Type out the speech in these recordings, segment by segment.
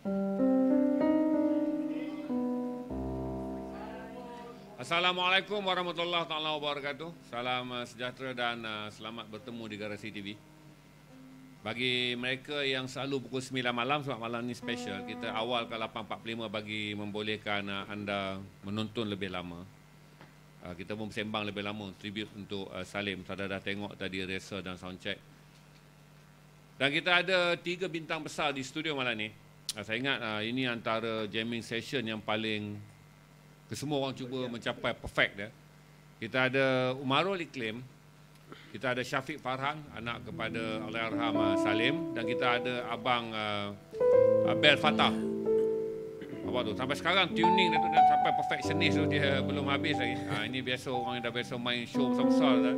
Assalamualaikum warahmatullahi wabarakatuh. Salam sejahtera dan selamat bertemu di Garasi TV. Bagi mereka yang selalu pukul 9 malam, sebab malam ni special, kita awal ke 8.45 bagi membolehkan anda menonton lebih lama. Kita pun bersembang lebih lama, tribute untuk Salim. Saudara dah tengok tadi rehearsal dan soundcheck. Dan kita ada 3 bintang besar di studio malam ni. Saya ingat ini antara jamming session yang paling semua orang cuba mencapai perfect dia. Kita ada Umarul Iklim, kita ada Syafiq Farhan, anak kepada Allahyarham Salim, dan kita ada abang Bel Fatah. Apa tu? Sampai sekarang tuning dia tu dah sampai perfectionist tu, dia belum habis lagi. Ini biasa orang yang dah biasa main show besar-besar dah.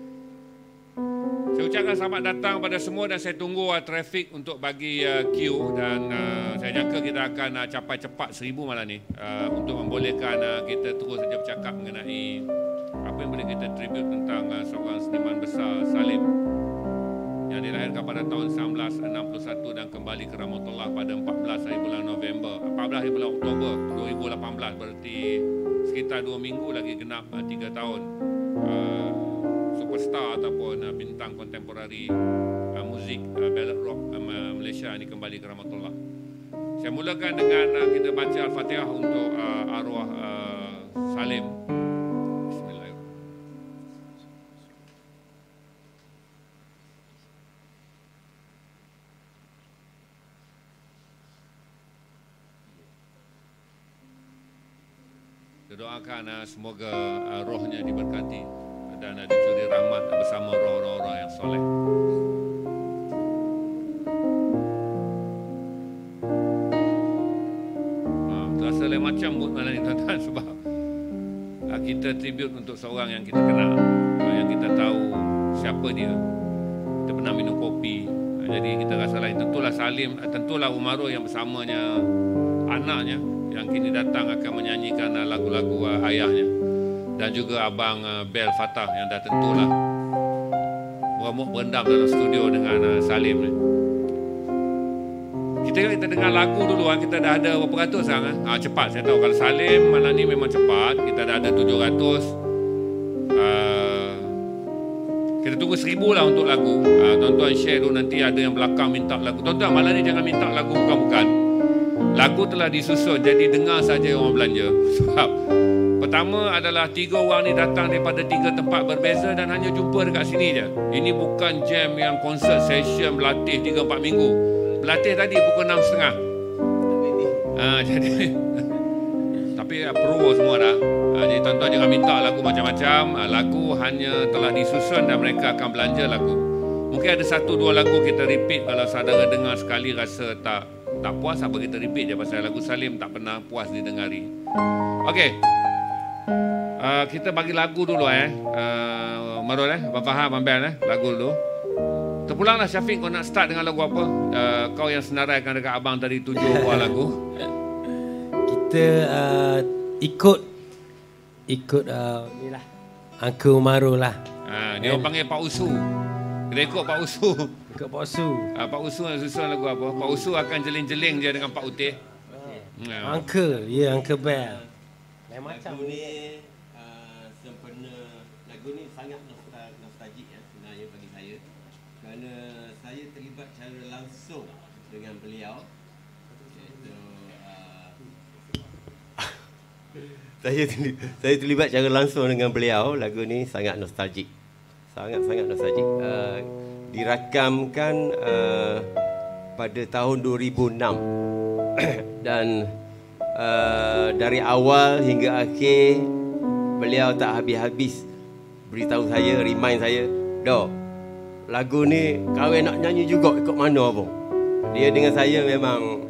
Saya ucapkan selamat datang pada semua dan saya tunggu trafik untuk bagi queue, dan saya jangka kita akan capai cepat 1000 malam ni untuk membolehkan kita terus saja bercakap mengenai apa yang boleh kita tribute tentang seorang seniman besar Salim yang dilahirkan pada tahun 1961 dan kembali ke Rahmatullah pada 14 hari bulan Oktober 2018, berarti sekitar 2 minggu lagi genap 3 tahun. Superstar ataupun bintang kontemporari muzik ballad rock Malaysia ini kembali ke Rahmatullah. Saya mulakan dengan kita baca Al-Fatihah untuk arwah Salim. Bismillahirrahmanirrahim. Kita doakan semoga rohnya diberkati dan dicuri rahmat bersama roh-roh yang soleh. Terasa lain macam mood malam ni tuan-tuan, sebab kita tribute untuk seorang yang kita kenal, yang kita tahu siapa dia. Kita pernah minum kopi, jadi kita rasa lain. Tentulah Salim, tentulah Umarul yang bersamanya anaknya yang kini datang akan menyanyikan lagu-lagu ayahnya, dan juga abang Bel Fatah yang dah tentulah beramuk berendam dalam studio dengan Salim ni. Kita dengar lagu dulu, kita dah ada berapa ratus sekarang. Cepat saya tahu, kalau Salim malam ni memang cepat, kita dah ada 700. Kita tunggu 1000 lah untuk lagu. Tuan-tuan share dulu, nanti ada yang belakang minta lagu. Tuan-tuan malam ni jangan minta lagu bukan-bukan. Lagu telah disusun, jadi dengar saja orang belanja. Sebab pertama adalah 3 orang ni datang daripada 3 tempat berbeza dan hanya jumpa dekat sini je. Ini bukan jam yang concert session berlatih 3-4 minggu. Berlatih tadi pukul 6.30. Jadi tapi pro semua dah. Jadi tuan-tuan jangan minta lagu macam-macam. Lagu hanya telah disusun dan mereka akan belanja lagu. Mungkin ada 1-2 lagu kita repeat, kalau saudara dengar sekali rasa tak puas, apa kita repeat je, pasal lagu Salim tak pernah puas didengari. Okey. Kita bagi lagu dulu Marul Abang Faham, Abang Bel lagu dulu. Terpulanglah Syafiq, kau nak start dengan lagu apa? Kau yang senaraikan dekat abang tadi 7 buah lagu. Kita ikut ni lah, Uncle Umarul lah. Dia orang panggil Pak Usu. Kita ikut Pak Usu. Ikut Pak Usu. Pak Usu nak susun lagu apa? Pak Usu akan jeling-jeling je dengan Pak Utih. Uncle, Uncle Bel. Lain macam ni sempena. Lagu ni sangat nostalgik sebenarnya bagi saya, kerana saya terlibat secara langsung dengan beliau. Saya terlibat secara langsung dengan beliau. Lagu ni sangat nostalgik. Sangat-sangat nostalgik. Dirakamkan pada tahun 2006 dan dari awal hingga akhir beliau tak habis-habis beritahu saya, remind saya, "Dok, lagu ni kau nak nyanyi juga, ikut mana abang?" Dia dengan saya memang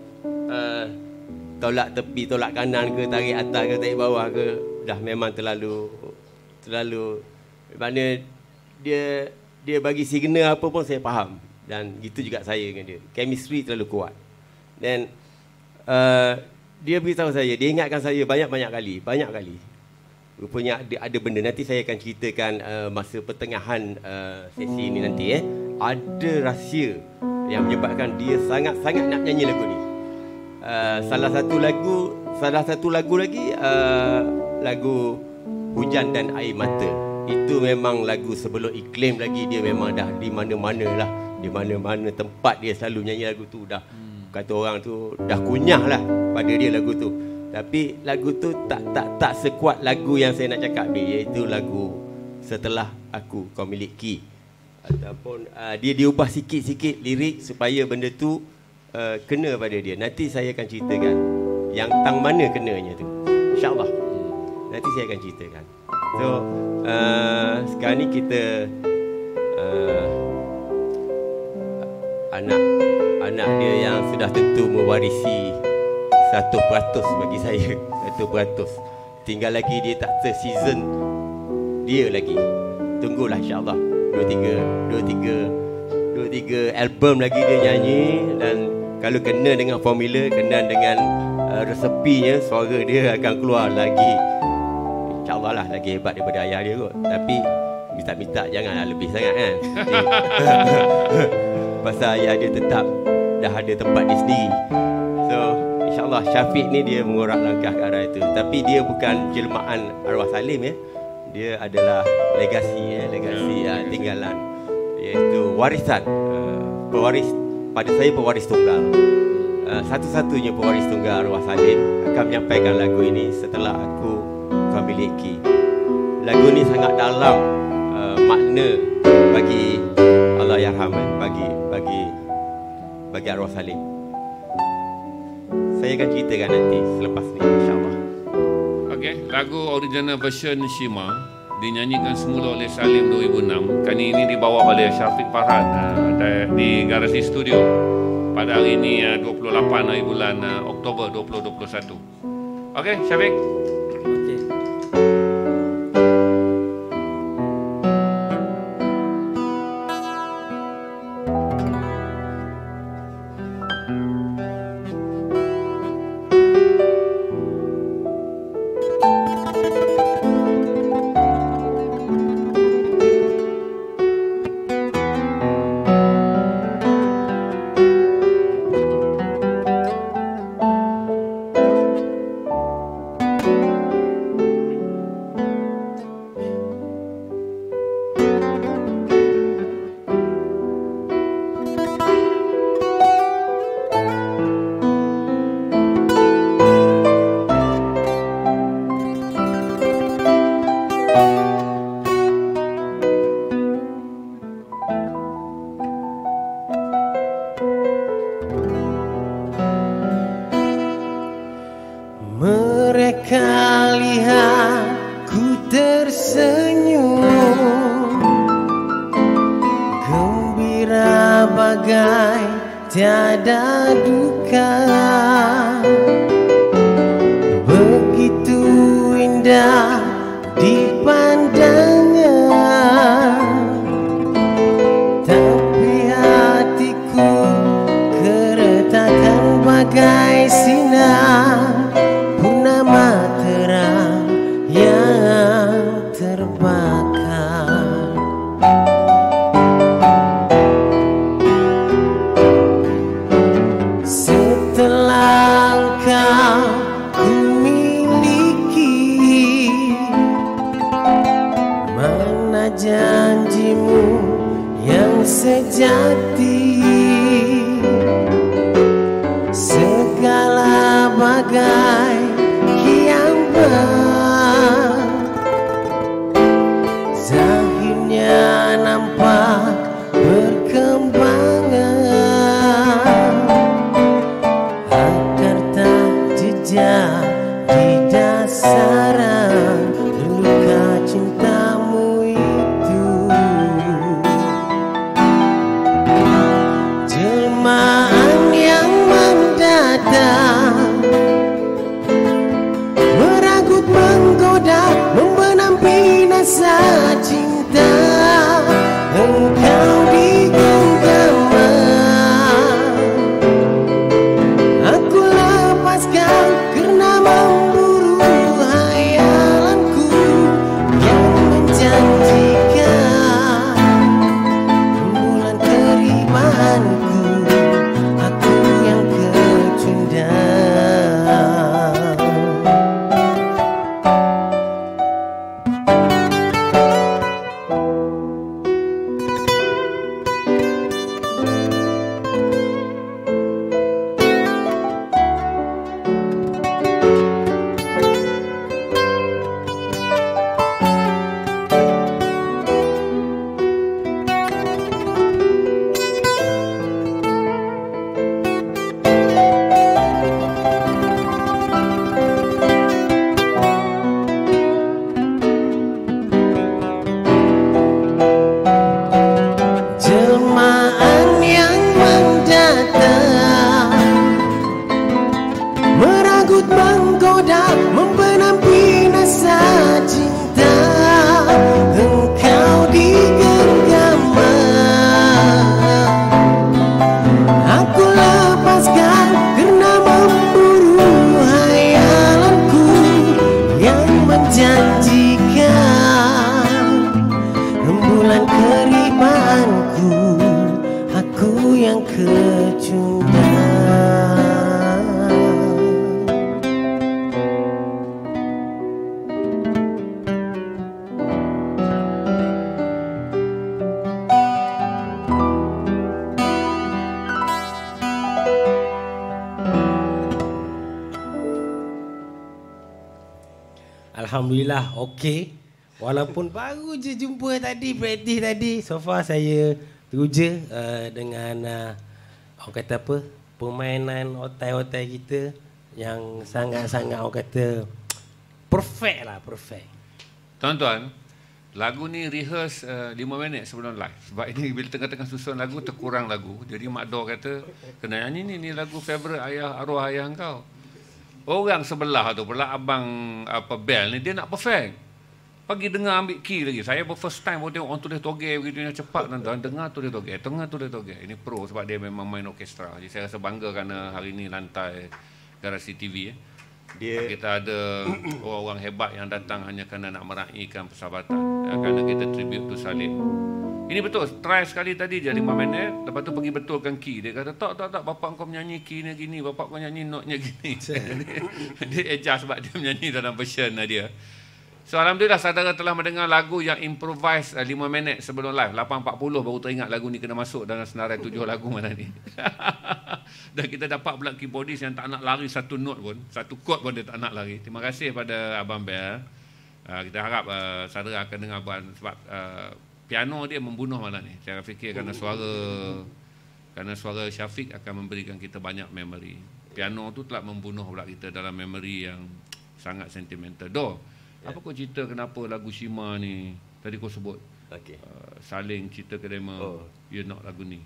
tolak tepi, tolak kanan ke, tarik atas ke, tarik bawah ke, dah memang terlalu mana dia bagi signal apa pun saya faham, dan gitu juga saya dengan dia. Chemistry terlalu kuat. Dan dia beritahu saya, dia ingatkan saya banyak kali. Rupanya ada benda, nanti saya akan ceritakan masa pertengahan sesi ini nanti. Ada rahsia yang menyebabkan dia sangat-sangat nak nyanyi lagu ni. salah satu lagu lagi lagu Hujan dan Air Mata. Itu memang lagu sebelum iklim lagi, dia memang dah di mana-mana lah, di mana-mana tempat dia selalu nyanyi lagu tu. Dah kata orang tu dah kunyah lah pada dia lagu tu. Tapi lagu tu tak sekuat lagu yang saya nak cakap ni, iaitu lagu Setelah Aku Kau Miliki. Ataupun dia diubah sikit-sikit lirik supaya benda tu kena pada dia. Nanti saya akan ceritakan yang tang mana kenanya tu, InsyaAllah nanti saya akan ceritakan. So sekarang ni kita anak dia yang sudah tentu mewarisi 100% bagi saya, 100%. Tinggal lagi dia tak se-season dia lagi. Tunggulah insyaAllah 2-3 album lagi dia nyanyi. Dan kalau kena dengan formula, kena dengan resepinya, suara dia akan keluar lagi, InsyaAllah lah, lagi hebat daripada ayah dia kot. Tapi minta-minta janganlah lebih sangat kan. Pasal ayah dia tetap dah ada tempat dia sendiri. So InsyaAllah Syafiq ni dia mengorak langkah ke arah itu. Tapi dia bukan jelmaan arwah Salim ya. Dia adalah legasi tinggalan, iaitu warisan. Pewaris pada saya, pewaris tunggal. Satu-satunya pewaris tunggal arwah Salim akan menyampaikan lagu ini, Setelah Aku Kau Miliki. Lagu ni sangat dalam makna bagi Allahyarham, bagi arwah Salim. Saya akan ceritakan nanti selepas ni insyaAllah. Okey, lagu original version Shima dinyanyikan semula oleh Salim 2006. Kali ini dibawa oleh Syafiq Farhan di Garasi Studio pada hari ini 28 hari bulan Oktober 2021. Okey, Syafiq. Okey. Mereka lihat ku tersenyum, gembira bagai tiada duka. Begitu indah dipandangnya, tapi hatiku keretakan bagai sinar purnama terang yang terbakar. Setelah engkau ku miliki, mana janjimu yang sejati? Segala bagai kiamat, zahirnya nampak berkembangan, akar tak jejak di dasaran luka cintamu itu. Jelmaan yang mendadak Alhamdulillah okey. Walaupun baru je jumpa tadi, praktis tadi. So far saya teruja dengan orang kata apa, permainan otai-otai kita yang sangat-sangat orang kata perfect lah, perfect. Tuan-tuan, lagu ni rehearse 5 minit sebelum live. Sebab ini bila tengah-tengah susun lagu, terkurang lagu. Jadi Mak Dor kata, kena nyanyi ni lagu favourite arwah ayah kau. Orang sebelah tu pula, abang Bel ni, dia nak perfect. Pagi dengar ambil key lagi. Saya first time pun tengok orang tulis togel begitu yang cepat, tuan-tuan. Dengar tulis togel, tengah tulis togel. Ini pro sebab dia memang main orkestra. Jadi saya rasa bangga kerana hari ini lantai Garasi TV. Kita ada orang-orang hebat yang datang hanya kerana nak meraihkan persahabatan. Kerana kita tribute to Salim. Ini betul, try sekali tadi je 5 minit. Lepas tu pergi betulkan key. Dia kata, tak, bapak kau menyanyi key ni gini, bapak kau menyanyi notnya gini. Dia adjust sebab dia menyanyi dalam version dia. So Alhamdulillah saudara telah mendengar lagu yang improvise 5 minit sebelum live. 8.40 baru teringat lagu ni kena masuk dalam senarai 7 lagu mana ni. Dan kita dapat pula keyboardist yang tak nak lari satu note pun, satu chord pun dia tak nak lari. Terima kasih pada Abang Bel. Kita harap saudara akan dengar sebab piano dia membunuh malam ni. Saya fikir kerana suara Syafiq akan memberikan kita banyak memory. Piano tu telah membunuh pula kita dalam memory yang sangat sentimental. Apa kau cerita kenapa lagu Shima ni tadi kau sebut? Okay. Saling cerita kedema you nak lagu ni.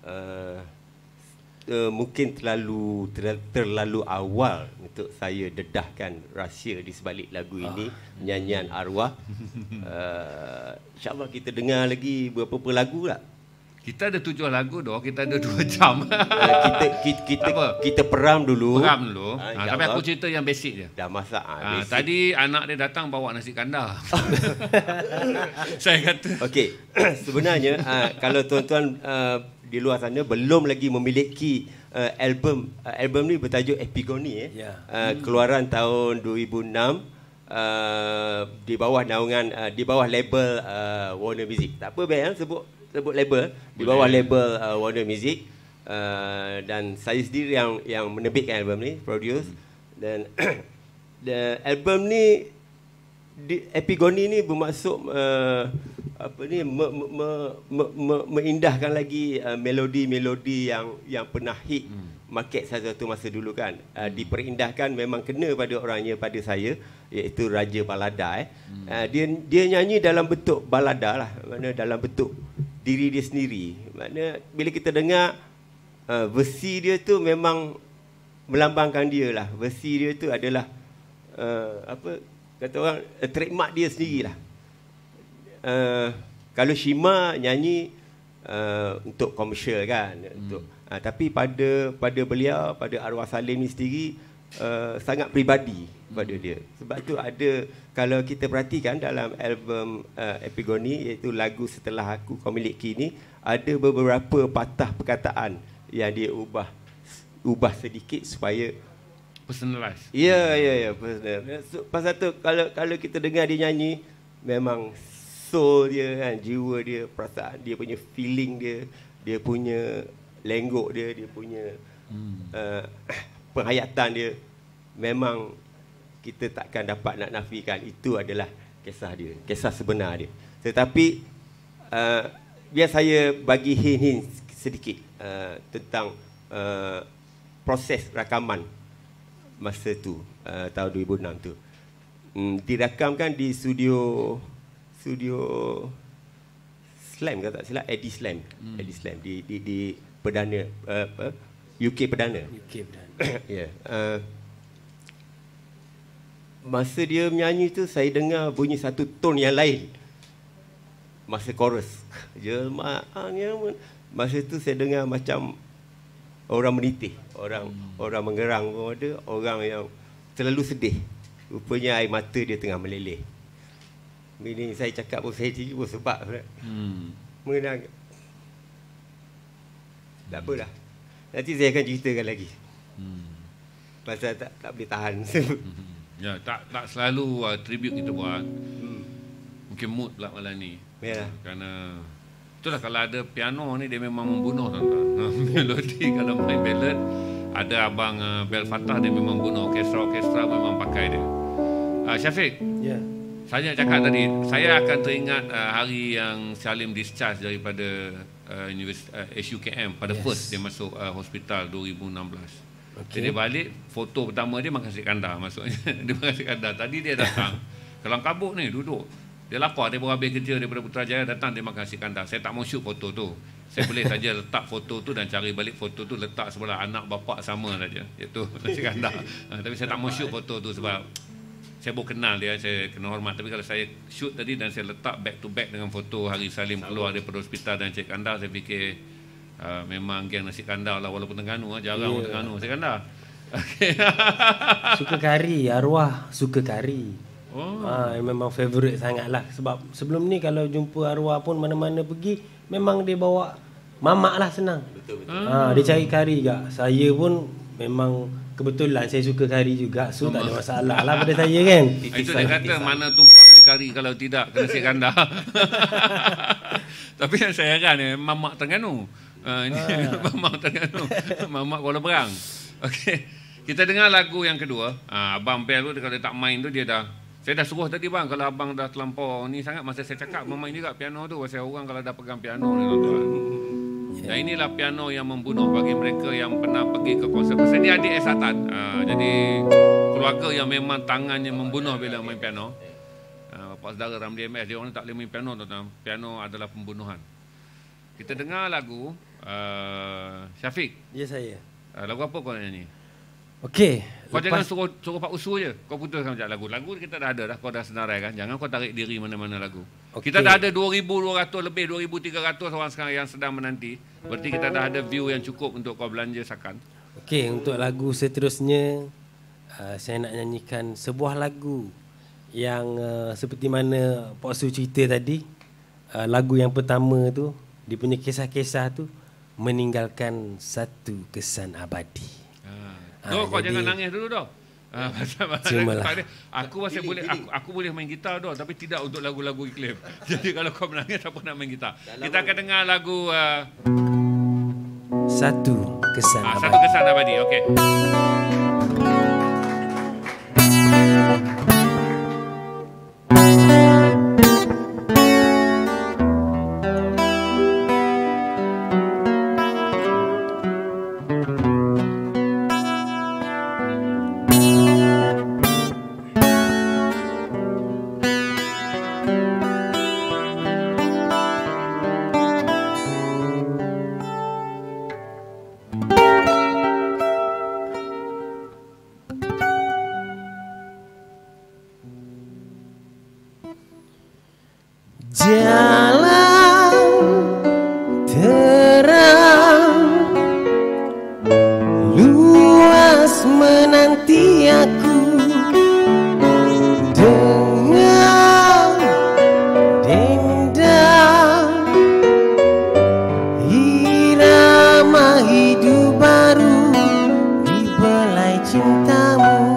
Mungkin terlalu awal untuk saya dedahkan rahsia di sebalik lagu ini, nyanyian arwah. InsyaAllah kita dengar lagi beberapa lagu tak? Kita ada 7 lagu doh, kita ada 2 jam. Kita peram dulu. Tapi aku cerita yang basic je. Dah masak. Tadi anak dia datang bawa nasi kandar. Saya kata. Okey, sebenarnya kalau tuan-tuan di luar sana belum lagi memiliki album ni bertajuk Epigoni keluaran tahun 2006 di bawah naungan di bawah label Warner Music. Tak apa bang, sebut label di bawah label Warner Music, dan saya sendiri yang menerbitkan album ni, produce. Dan album ni Epigoni ni bermaksud meindahkan lagi melodi-melodi yang pernah hit market satu masa dulu kan. Diperindahkan memang kena pada orangnya, pada saya, iaitu Raja Balada. Dia nyanyi dalam bentuk balada lah, makna dalam bentuk diri dia sendiri. Makna bila kita dengar versi dia tu memang melambangkan dia lah. Versi dia tu adalah apa kata orang, trademark dia sendiri lah. Kalau Shima nyanyi untuk komersial kan, untuk tapi pada beliau, pada arwah Salim ni sendiri, sangat peribadi pada dia. Sebab tu ada, kalau kita perhatikan dalam album Epigoni, iaitu lagu Setelah Aku Kau Miliki ni, ada beberapa patah perkataan yang dia ubah sedikit supaya personalize. Ya, personal. So, pasal tu kalau kita dengar dia nyanyi, memang soul dia kan, jiwa dia, perasaan dia, punya feeling dia punya lenggok dia punya penghayatan dia, memang kita takkan dapat nak nafikan itu adalah kisah dia, kisah sebenar dia. Tetapi biar saya bagi hint sedikit tentang proses rakaman masa tu, tahun 2006 tu. Dirakamkan di studio Slam, kalau tak silap, Eddie Slam. Eddie Slam di Perdana UK Perdana. Ya. Masa dia menyanyi tu, saya dengar bunyi satu tone yang lain masa chorus. Masa tu saya dengar macam orang menitih, orang menggerang pun ada, orang yang terlalu sedih. Rupanya air mata dia tengah meleleh. Ini saya cakap pun saya cium sebab mengenang. Tak apalah, nanti saya akan ceritakan lagi. Pasal tak boleh tahan. Ya, tak selalu tribute kita buat. Mungkin mood pula malam ni. Ya. Kerana itulah, kalau ada piano ni dia memang membunuh tuan-tuan. Melodi kalau main ballad, ada abang Bel Fattah, dia memang bunuh. Orkestra memang pakai dia. Syafiq, Ya. saya cakap tadi, saya akan teringat hari yang Salim discharge daripada SUKM pada first dia masuk hospital 2016. Jadi balik, foto pertama dia makan nasi kandar maksudnya. Dia makan nasi kandar. Tadi dia datang, kelang kabut ni duduk. Dia lapar, dia baru habis kerja daripada Putrajaya, datang dia makan nasi kandar. Saya tak mau shoot foto tu. Saya boleh saja letak foto tu dan cari balik foto tu, letak sebelah anak bapak sama saja, iaitu nasi kandar. Tapi saya tak mau shoot foto tu sebab saya baru kenal dia, saya kena hormat. Tapi kalau saya shoot tadi dan saya letak back to back dengan foto hari Salim keluar daripada hospital dan cek kandar, saya fikir memang geng nasi kandar lah, walaupun Terengganu jarang orang Terengganu nasi kandar. Okay. Suka kari, arwah suka kari. Oh. Memang favourite sangat lah. Sebab sebelum ni kalau jumpa arwah pun mana-mana pergi, memang dia bawa mamak lah, senang. Betul. Dia cari kari juga. Saya pun memang kebetulan saya suka kari juga, so tak ada masalah lah pada saya kan. Itu dia kata mana tumpahnya kari kalau tidak kena nasi kandar. Tapi yang saya heran mamak Terengganu. Ini mamak Terengganu. Mamak Kuala Berang. Okey. Kita dengar lagu yang kedua. Abang Bel tu kalau dia tak main tu dia dah, saya dah suruh tadi bang, kalau abang dah terlampau ni sangat, masa saya cakap memain juga piano tu, pasal orang kalau dah pegang piano ni tuan-tuan. Dan inilah piano yang membunuh bagi mereka yang pernah pergi ke konsert. Pasal ni adik Esatan. Jadi keluarga yang memang tangannya membunuh bila main piano. Bapak saudara Ramli MS, dia orang tak boleh main piano tuan-tuan. Piano adalah pembunuhan. Kita dengar lagu Syafiq. Ya saya. Lagu apa kau nak nyanyi? Okey. Kau jangan suruh Pak Usu je. Kau putuskan macam lagu. Lagu kita dah ada dah. Kau dah senarai kan. Jangan kau tarik diri mana-mana lagu. Okay. Kita dah ada 2,200 lebih, 2,300 orang sekarang yang sedang menanti. Berarti kita dah ada view yang cukup untuk kau belanja sakan. Okey, untuk lagu seterusnya saya nak nyanyikan sebuah lagu yang seperti mana Pak Su cerita tadi. Lagu yang pertama tu, dia punya kisah-kisah tu meninggalkan satu kesan abadi. Kau jangan nangis dulu dah. Aku boleh main gitar dah, tapi tidak untuk lagu-lagu iklim. Jadi kalau kau menangis, siapa nak main gitar? Kita akan dengar lagu Satu Kesan Abadi. Satu Kesan Abadi. Okey. Jalan terang luas menanti aku dengan dendam irama hidup baru di belai cintamu.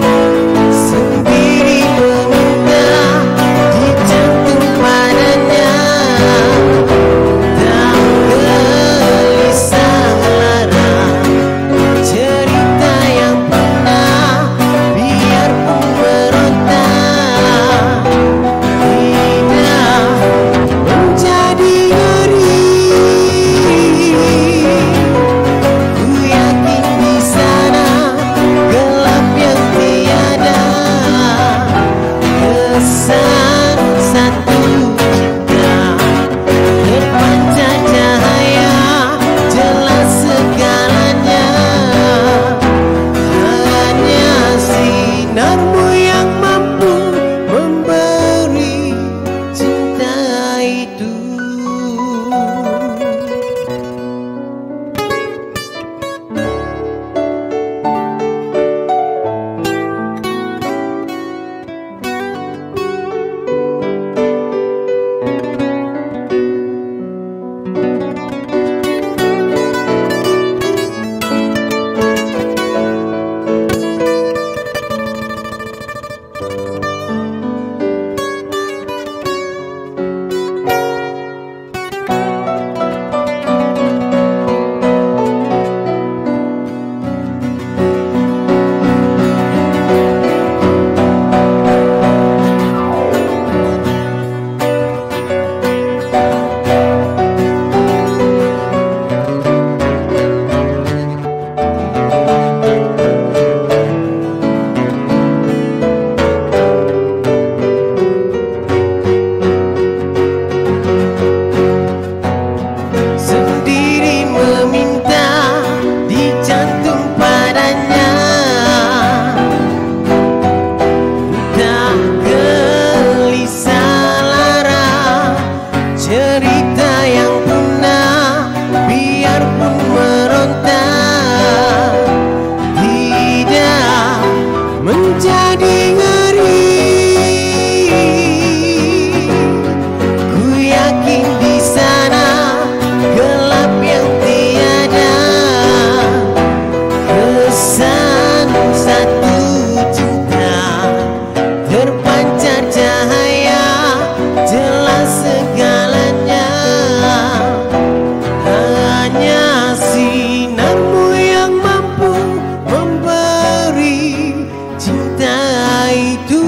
Sendiri meminta dicantum padanya. cerita yang punah, biarpun meronta, tidak menjadi ngeri. Ku yakin di sana gelap yang tiada, kesan satu cinta terpancar cahaya, jelas segalanya. Hanya sinarmu yang mampu memberi cinta itu.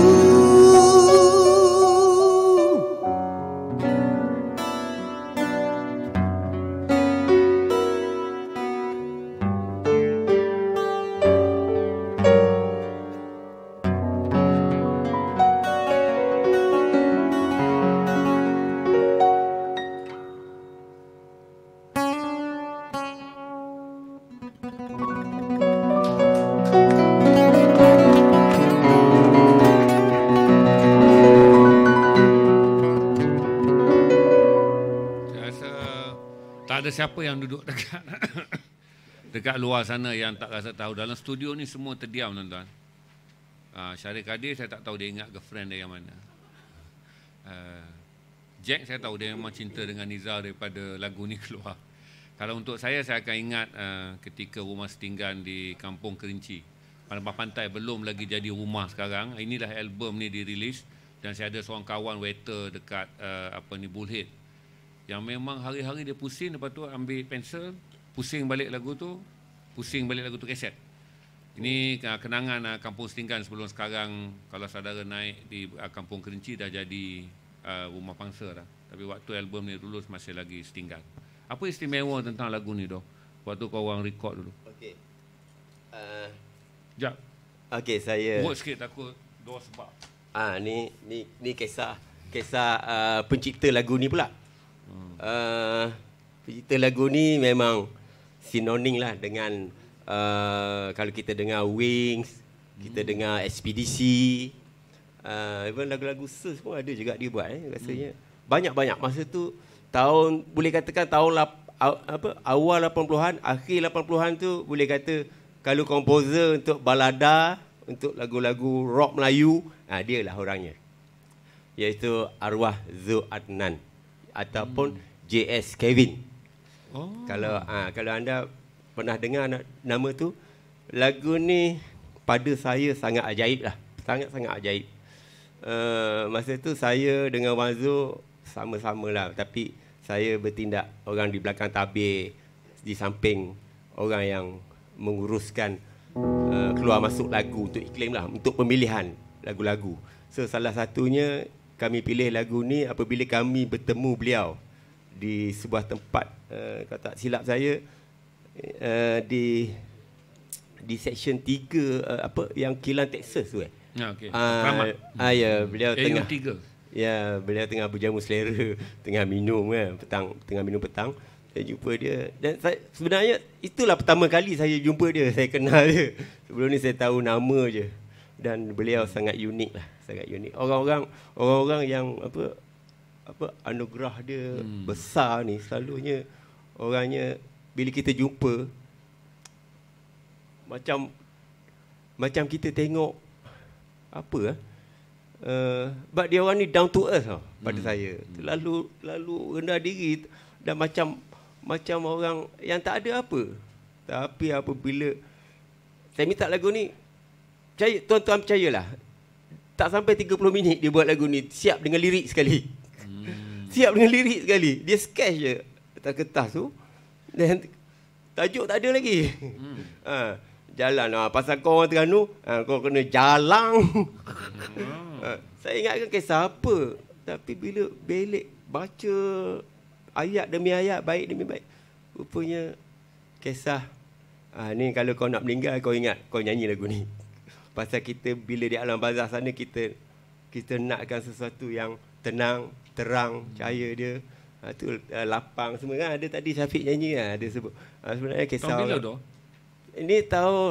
Saya rasa tak ada siapa yang duduk dekat dekat luar sana yang tak rasa tahu. Dalam studio ni semua terdiam, tuan-tuan. Syarif Kadir saya tak tahu dia ingat girlfriend dia yang mana. Jack saya tahu dia memang cinta dengan Nizar daripada lagu ni keluar. Kalau untuk saya akan ingat ketika rumah setinggan di Kampung Kerinci. Palembang Pantai belum lagi jadi rumah sekarang. Inilah album ni dirilis dan saya ada seorang kawan waiter dekat Bullhead yang memang hari-hari dia pusing, lepas tu ambil pensel, pusing balik lagu tu kaset. Ini kenangan Kampung Setinggan sebelum sekarang. Kalau saudara naik di Kampung Kerinci dah jadi rumah pangsa dah. Tapi waktu album ni lulus masih lagi Setinggan. Apa istimewa tentang lagu ni doh? Waktu kau orang rekod dulu. Okey. Jap. Okey, saya Buat sikit takut dua sebab. Ni kisah pencipta lagu ni pula. Pencipta lagu ni memang sinonim lah dengan kalau kita dengar Wings, kita dengar Ekspedisi, even lagu-lagu semua ada juga dia buat rasanya. Banyak-banyak masa tu tahun, boleh katakan tahun awal 80-an, akhir 80-an tu boleh kata kalau komposer untuk balada, untuk lagu-lagu rock Melayu, dia lah orangnya. Iaitu arwah Zul Adnan ataupun JS Kevin. Kalau anda pernah dengar nama tu, lagu ni pada saya sangat ajaib lah. Sangat-sangat ajaib. Masa tu saya dengan Wan Zul sama-sama lah. Tapi saya bertindak orang di belakang tabir, di samping orang yang menguruskan keluar masuk lagu untuk iklim lah, untuk pemilihan lagu-lagu. So salah satunya kami pilih lagu ni apabila kami bertemu beliau di sebuah tempat, kalau tak silap saya, di section 3 yang Kilang Texas tu okey. Kramat. Ya, beliau tengah AU3. Ya, beliau tengah berjamu selera, tengah minum tengah minum petang. Saya jumpa dia dan sebenarnya itulah pertama kali saya jumpa dia, saya kenal dia. Sebelum ni saya tahu nama je. Dan beliau sangat unik lah, sangat unik. Orang-orang yang anugerah dia besar ni selalunya orangnya bila kita jumpa macam kita tengok but dia orang ni down to earth pada saya. Lalu rendah diri dan macam orang yang tak ada apa. Tapi apabila saya minta lagu ni, tuan-tuan percayalah, tak sampai 30 minit dia buat lagu ni, siap dengan lirik sekali. Siap dengan lirik sekali. Dia sketch je atas kertas tu dan tajuk tak ada lagi. Jalan pasal kau orang Terengganu, kau kena jalan. Saya ingatkan kisah apa, tapi bila belik baca ayat demi ayat, baik demi baik, rupanya kisah ni kalau kau nak meninggal, kau ingat kau nyanyi lagu ni. Pasal kita bila di alam barzah sana, kita nakkan sesuatu yang tenang, terang, cahaya dia. Tu lapang semua kan. Ada tadi Syafiq nyanyi ada sebut. Sebenarnya kisah tahun bila tu? Ini tahun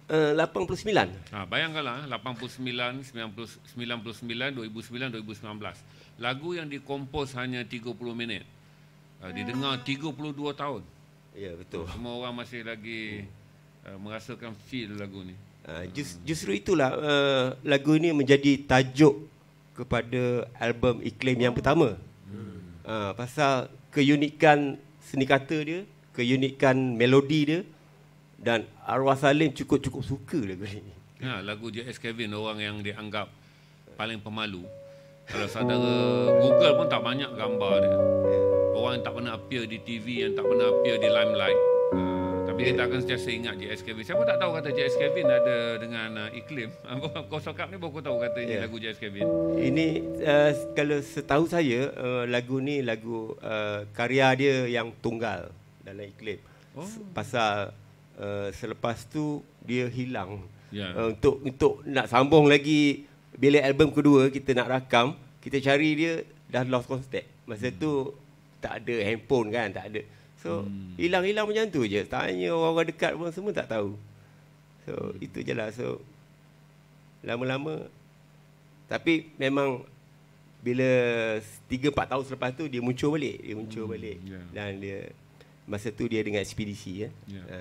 89. Bayangkanlah 89, 99, 2009, 2019. Lagu yang dikompos hanya 30 minit. Didengar 32 tahun. Ya, betul. Semua orang masih lagi merasakan feel lagu ni. Justru itulah lagu ini menjadi tajuk kepada album Iklim yang pertama. Pasal keunikan seni kata dia, keunikan melodi dia, dan arwah Salim cukup suka lagu ni. Lagu J.S. Kevin, orang yang dianggap paling pemalu. Kalau saudara Google pun tak banyak gambar dia. Orang yang tak pernah appear di TV, yang tak pernah appear di limelight. Tapi kita akan sentiasa ingat J.S. Kevin. Siapa tak tahu kata J.S. Kevin ada dengan Iklim. Kau sokap ni baru tahu kata ini lagu J.S. Kevin. Ini kalau setahu saya lagu ni lagu karya dia yang tunggal dalam Iklim. Pasal selepas tu dia hilang. Untuk nak sambung lagi bila album kedua kita nak rakam, kita cari dia dah lost contact. Masa tu tak ada handphone kan, tak ada. So hilang-hilang macam tu je. Tanya orang-orang dekat pun semua tak tahu. So itu je lah. So lama-lama, tapi memang bila 3-4 tahun selepas tu dia muncul balik. Dan dia masa tu dia dengan ekspedisi ya.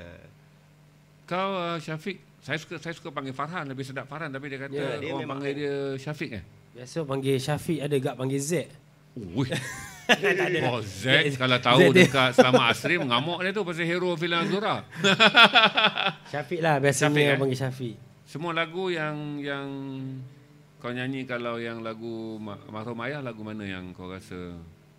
Kau Syafiq, saya suka panggil Farhan, lebih sedap Farhan, tapi dia kata dia orang panggil dia Syafiq Biasa panggil Syafiq, ada gak panggil Z. Z kalau tahu dekat Selamat Asri mengamuk dia tu pasal hero filem Azura. Syafiq lah biasanya Syafiq, panggil Syafiq. Semua lagu yang kau nyanyi, kalau yang lagu Mahrum Ayah, lagu mana yang kau rasa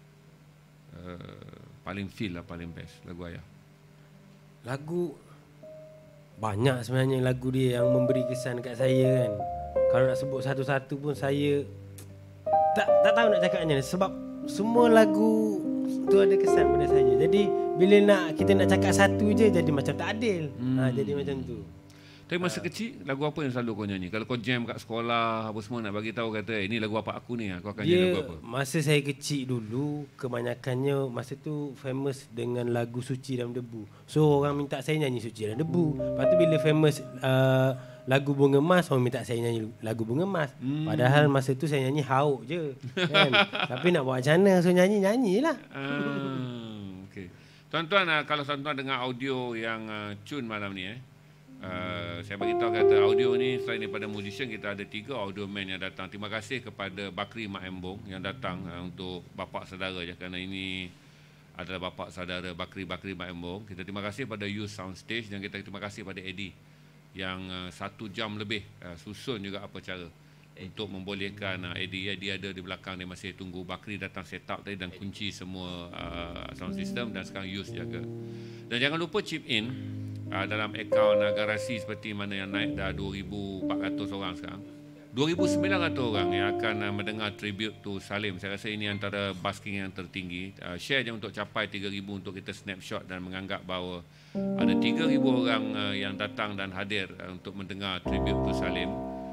paling feel lah, paling best lagu Ayah? Lagu banyak sebenarnya lagu dia yang memberi kesan dekat saya kan. Kalau nak sebut satu-satu pun saya tak tahu nak cakapnya, sebab semua lagu tu ada kesan pada saya. Jadi bila kita nak cakap satu je jadi macam tak adil. Jadi macam tu. Tapi masa kecil, lagu apa yang selalu kau nyanyi? Kalau kau jam kat sekolah apa semua, nak bagi tahu kata ini lagu apa aku ni, kau akan nyanyi lagu apa? Masa saya kecil dulu, kebanyakannya masa tu famous dengan lagu Suci Dalam Debu. So orang minta saya nyanyi Suci Dalam Debu. Lepas tu bila famous lagu Bunga Emas, orang minta saya nyanyi lagu Bunga Emas. Padahal masa tu saya nyanyi Hauk je kan? Tapi nak buat macam mana, so nyanyilah. Okay. Tuan-tuan, kalau tuan-tuan dengar audio yang Cun malam ni saya bagi tahu kata audio ni selain daripada musician, kita ada 3 audio man yang datang. Terima kasih kepada Bakri Mak Embong yang datang untuk bapa saudara je, kerana ini adalah bapa saudara Bakri Mak Embong. Kita terima kasih pada Youth Soundstage, dan kita terima kasih pada Eddie yang 1 jam lebih susun juga apa cara untuk membolehkan Eddie ada di belakang, dia masih tunggu Bakri datang set up tadi dan kunci semua sound system, dan sekarang Youth jaga. Dan jangan lupa chip in dalam akaun garasi seperti mana yang naik dah 2,400 orang sekarang. 2,900 orang yang akan mendengar tribute to Salim. Saya rasa ini antara basking yang tertinggi. Share je untuk capai 3,000 untuk kita snapshot dan menganggap bahawa ada 3,000 orang yang datang dan hadir untuk mendengar tribute to Salim.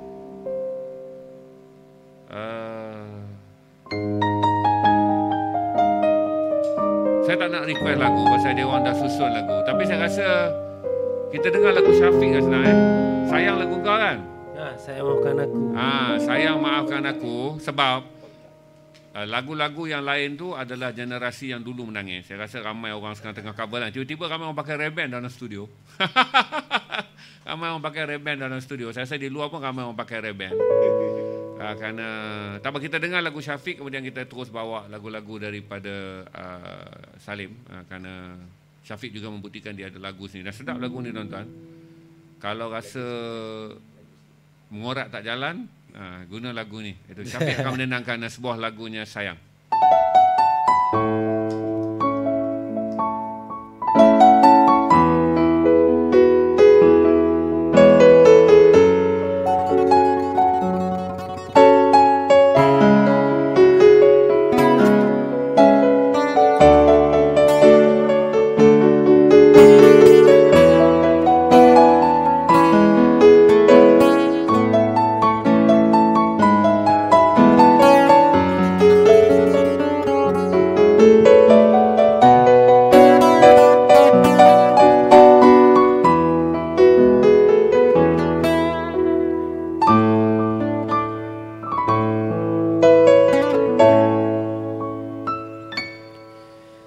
Saya tak nak request lagu pasal dia orang dah susun lagu. Tapi saya rasa kita dengar lagu Syafiq kan senang Sayang lagu kau kan? Sayang Maafkan Aku. Sayang Maafkan Aku, sebab lagu-lagu yang lain tu adalah generasi yang dulu menangis. Saya rasa ramai orang sekarang tengah cover lah. Tiba-tiba ramai orang pakai reband dalam studio. Ramai orang pakai reband dalam studio. Saya rasa di luar pun ramai orang pakai reband. Kerana tak apa, kita dengar lagu Syafiq, kemudian kita terus bawa lagu-lagu daripada Salim. Kerana Syafiq juga membuktikan dia ada lagu sini. Dan sedap lagu ni tuan-tuan. Kalau rasa mengorak tak jalan, guna lagu ni. Itu Syafiq akan menenangkan sebuah lagunya Sayang.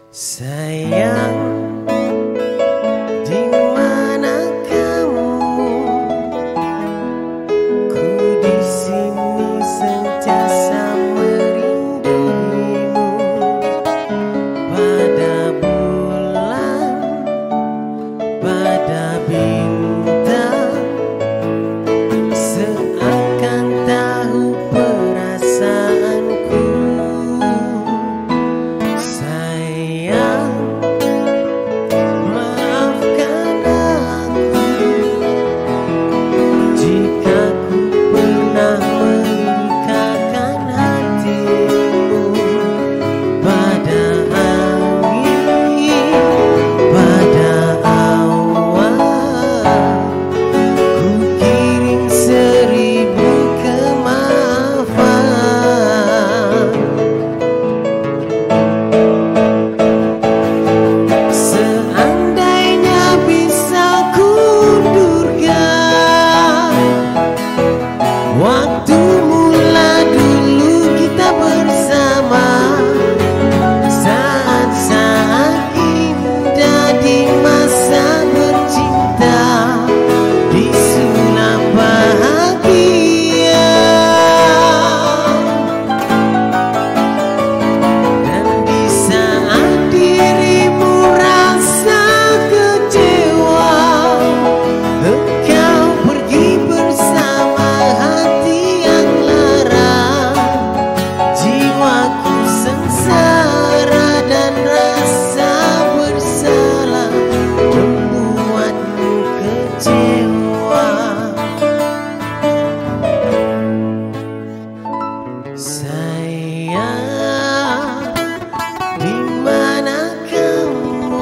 Sayang, di mana kamu? Ku di sini sentiasa merinduimu. Pada bulan, pada bintang, seakan tahu perasaanku. Sayang, maafkan aku jika ku pernah melukakan hatimu. Pada angin, pada awan, ku kirim 1000 kemaafan. Seandainya bisa kundurkan waktu mula dulu kita bersama, saat-saat indah di masa bercinta, di sulam bahagia. Dan di saat dirimu rasa kecewa, engkau pergi bersama hati yang lara. Jiwaku sengsara dan rasa bersalah membuatmu kecewa. Sayang, di mana kamu?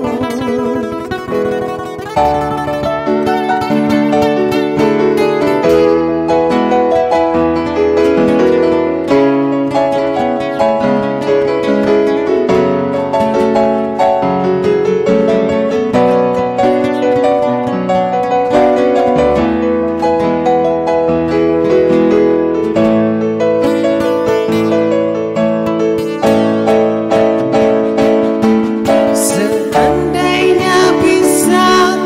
Seandainya bisa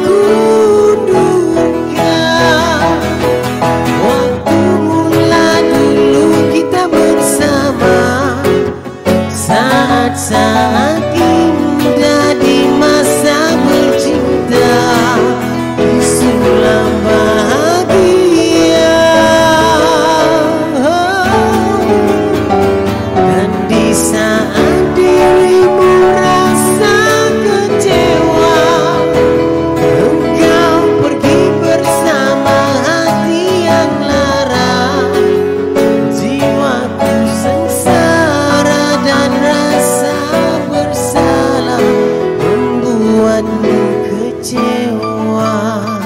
kundurkan waktu mula dulu kita bersama, saat-saat indah di masa bercinta, di sulam bahagia. Dan di saat dirimu rasa kecewa, engkau pergi bersama hati yang lara. Jiwaku sengsara dan rasa bersalah membuatmu kecewa.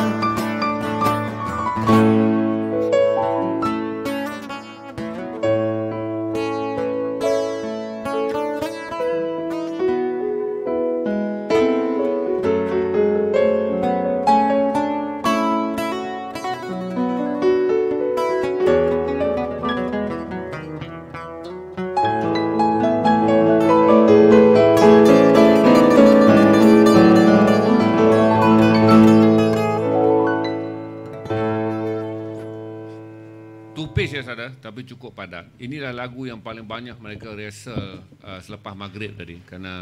Tupis ya saudara, tapi cukup padat. Inilah lagu yang paling banyak mereka rehearsal selepas maghrib tadi. Kerana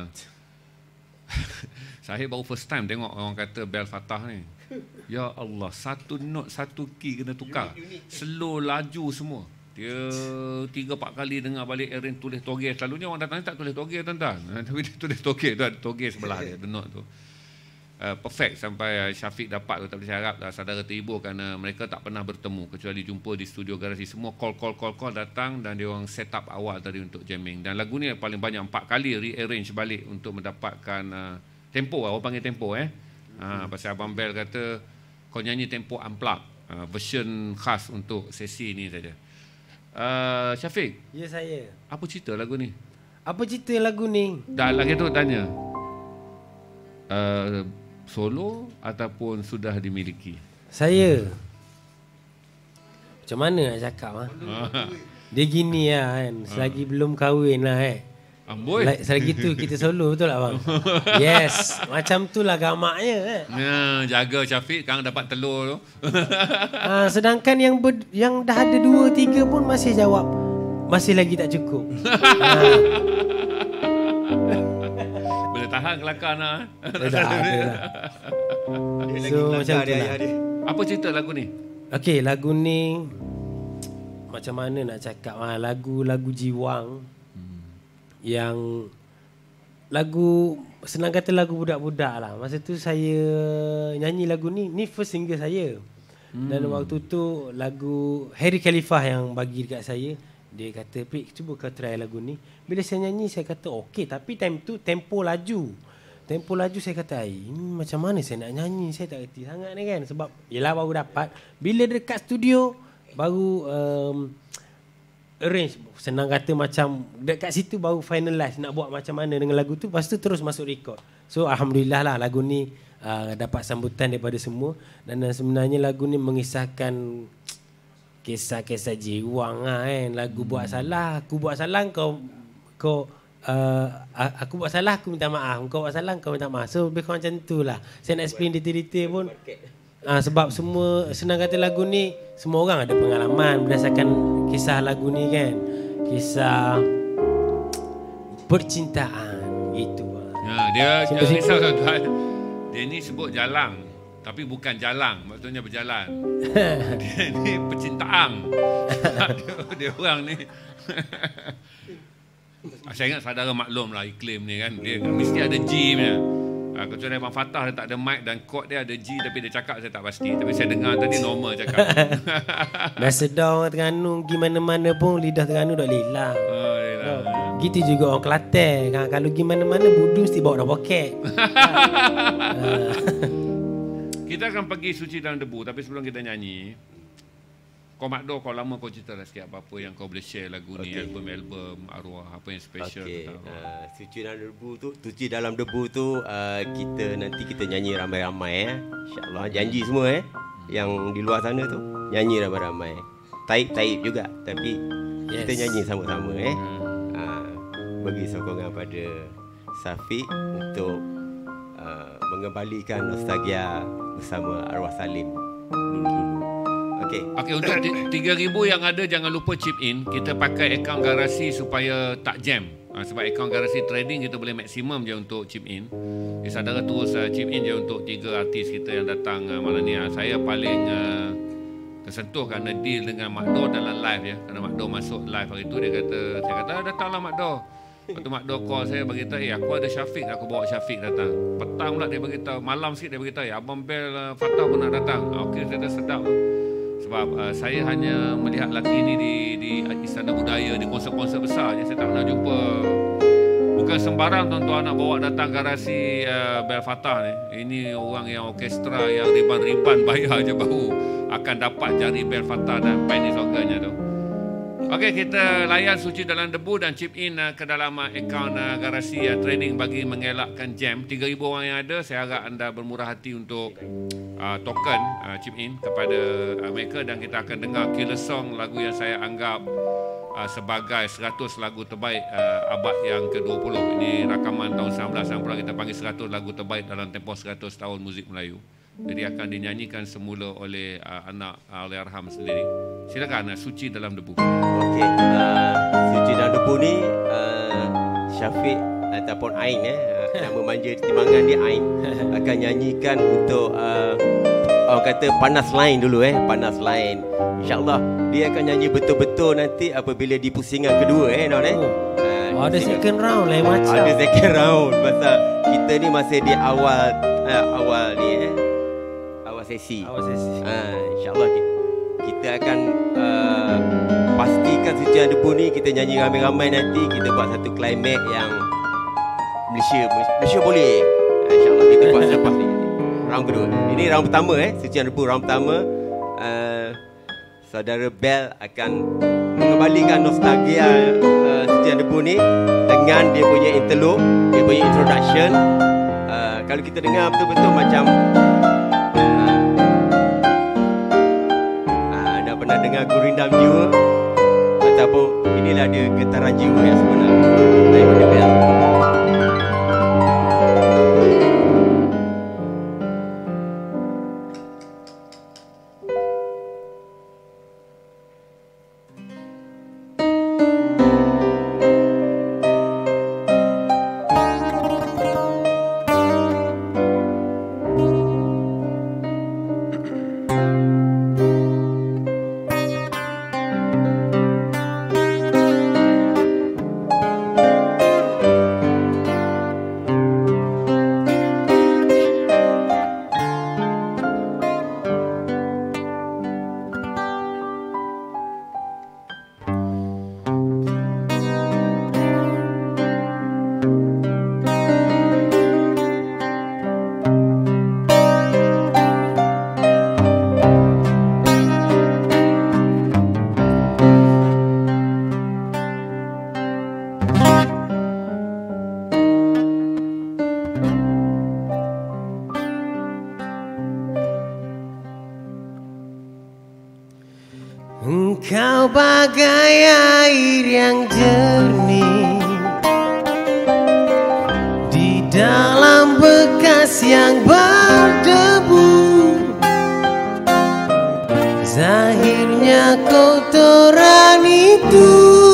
saya baru first time tengok orang kata bel Fatah ni. Ya Allah, satu note, satu key kena tukar. Slow, laju semua. Dia 3-4 kali dengar balik Erin tulis togel. Selalunya orang datang ni tak tulis togel tuan-tuan. Tapi dia tulis togel tu, ada togel sebelah dia, the note tu. Perfect sampai Syafiq dapat tu. Tak boleh harap saudara terhibur kerana mereka tak pernah bertemu kecuali jumpa di studio garasi. Semua call datang dan dia orang set up awal tadi untuk jamming. Dan lagu ni paling banyak 4 kali rearrange balik untuk mendapatkan tempo. Orang panggil tempo pasal Abang Bel kata kau nyanyi tempo unplug, version khas untuk sesi ni saja. Syafiq. Ya saya. Apa cerita lagu ni? Apa cerita lagu ni? Dah lagi tu tanya. Solo ataupun sudah dimiliki? Saya. Macam mana nak cakap Dia gini lah kan. Selagi belum kahwin lah Amboi. Selagi tu kita solo, betul tak bang? Yes, macam tu lah gamaknya. Ya, jaga Syafiq sekarang dapat telur tu. Sedangkan yang dah ada 2, 3 pun masih jawab masih lagi tak cukup. Boleh tahan kelakar nak. Tak ada lah. So macam tu lah. Apa cerita lagu ni? Okey, lagu ni macam mana nak cakap, lagu jiwang. Yang lagu, senang kata lagu budak-budak lah. Masa tu saya nyanyi lagu ni first single saya. Dan waktu tu lagu Harry Khalifah yang bagi dekat saya. Dia kata, Pik, cuba kau try lagu ni. Bila saya nyanyi, saya kata okey. Tapi time tu tempo laju. Saya kata, ini macam mana saya nak nyanyi? Saya tak reti sangat ni kan. Sebab yelah baru dapat. Bila dekat studio, baru arrange. Senang kata macam dekat situ baru finalize nak buat macam mana dengan lagu tu. Lepas tu terus masuk record. So Alhamdulillah lah lagu ni dapat sambutan daripada semua. Dan sebenarnya lagu ni mengisahkan kisah-kisah jiwang kan. Lagu buat salah, aku buat salah, aku buat salah, aku minta maaf. Kau buat salah, kau minta maaf. So lebih kurang macam tu lah. Saya nak explain detail-detail pun sebab semua, senang kata lagu ni semua orang ada pengalaman berdasarkan kisah lagu ni kan. Kisah percintaan gitu. Dia risau tuan. Dia ni sebut jalang, tapi bukan jalang, maksudnya berjalan. Dia ni percintaan. dia orang ni. Saya ingat saudara maklum lah iklim ni kan. Dia mesti ada G punya. Kecuali Abang Fatah dia tak ada mic dan chord dia ada G, tapi dia cakap saya tak pasti. Tapi saya dengar tadi normal cakap. Biasa dah orang Terengganu pergi mana-mana pun lidah Terengganu dah lilang. Gitu juga orang Kelantan. Kalau pergi mana-mana budu mesti bawa dah poket. Kita akan pergi Suci Dalam Debu, tapi sebelum kita nyanyi, kau Makdo, kau lama kau cerita lah sikit apa-apa yang kau boleh share lagu ni, album arwah, apa yang special. Suci Dalam Debu tu kita nanti kita nyanyi ramai-ramai InsyaAllah, janji semua yang di luar sana tu nyanyi ramai-ramai. Taib juga, tapi kita nyanyi sama-sama bagi sokongan pada Syafiq untuk mengembalikan nostalgia bersama arwah Salim dulu-dulu. Okey, untuk 3,000 yang ada jangan lupa chip in. Kita pakai akaun Garasi supaya tak jam. Sebab akaun Garasi trading kita boleh maksimum je untuk chip in. Saudara terus chip in je untuk 3 artis kita yang datang malam ni. Saya paling tersentuh kerana deal dengan Makdo dalam live ya. Kerana Makdo masuk live hari tu, saya kata datanglah Makdo. Lepas tu Makdo call saya beritahu, aku ada Syafiq, aku bawa Syafiq datang. Petang pula dia beritahu, malam sikit dia beritahu, Abang Bel Fatah pun nak datang. Okey, saya dah sedap. Sebab saya hanya melihat lelaki ni di Istana Budaya, di konsert-konsert besar je. Saya tak pernah jumpa. Bukan sembarang tuan-tuan nak bawa datang Garasi Bel Fatah ni. Ini orang yang orkestra yang riban-riban bayar je baru akan dapat jari Bel Fatah dan penis organnya tu. Okey, kita layan Suci Dalam Debu dan chip in ke dalam akaun Garasi trading bagi mengelakkan jam. 3,000 orang yang ada, saya harap anda bermurah hati untuk token chip in kepada mereka dan kita akan dengar Killer Song, lagu yang saya anggap sebagai 100 lagu terbaik abad yang ke-20. Ini rakaman tahun 1990, kita panggil 100 lagu terbaik dalam tempoh 100 tahun muzik Melayu. Jadi akan dinyanyikan semula oleh anak Allahyarham sendiri. Silakan Suci Dalam Debu. Okey, Suci Dalam Debu ni Syafiq ataupun Ain nama manja di timbangan dia Ain akan nyanyikan untuk orang kata panas lain dulu panas lain. InsyaAllah dia akan nyanyi betul-betul nanti apabila di pusingan kedua ada second round lain macam. Ada second round pasal kita ni masih di awal ni awal sesi. InsyaAllah kita akan pastikan Suci Dalam Debu ni kita nyanyi ramai-ramai nanti. Kita buat satu climax yang Malaysia boleh. InsyaAllah kita buat selepas ni. Round kedua. Ini round pertama Suci Dalam Debu round pertama. Saudara Bel akan mengembalikan nostalgia Suci Dalam Debu ni dengan dia punya interlude, dia punya introduction. Kalau kita dengar betul-betul macam anda pernah dengar Gurindam Jiwa ataupun inilah dia getaran jiwa yang sebenar daripada bel. Engkau bagai air yang jernih di dalam bekas yang berdebu. Zahirnya kotoran itu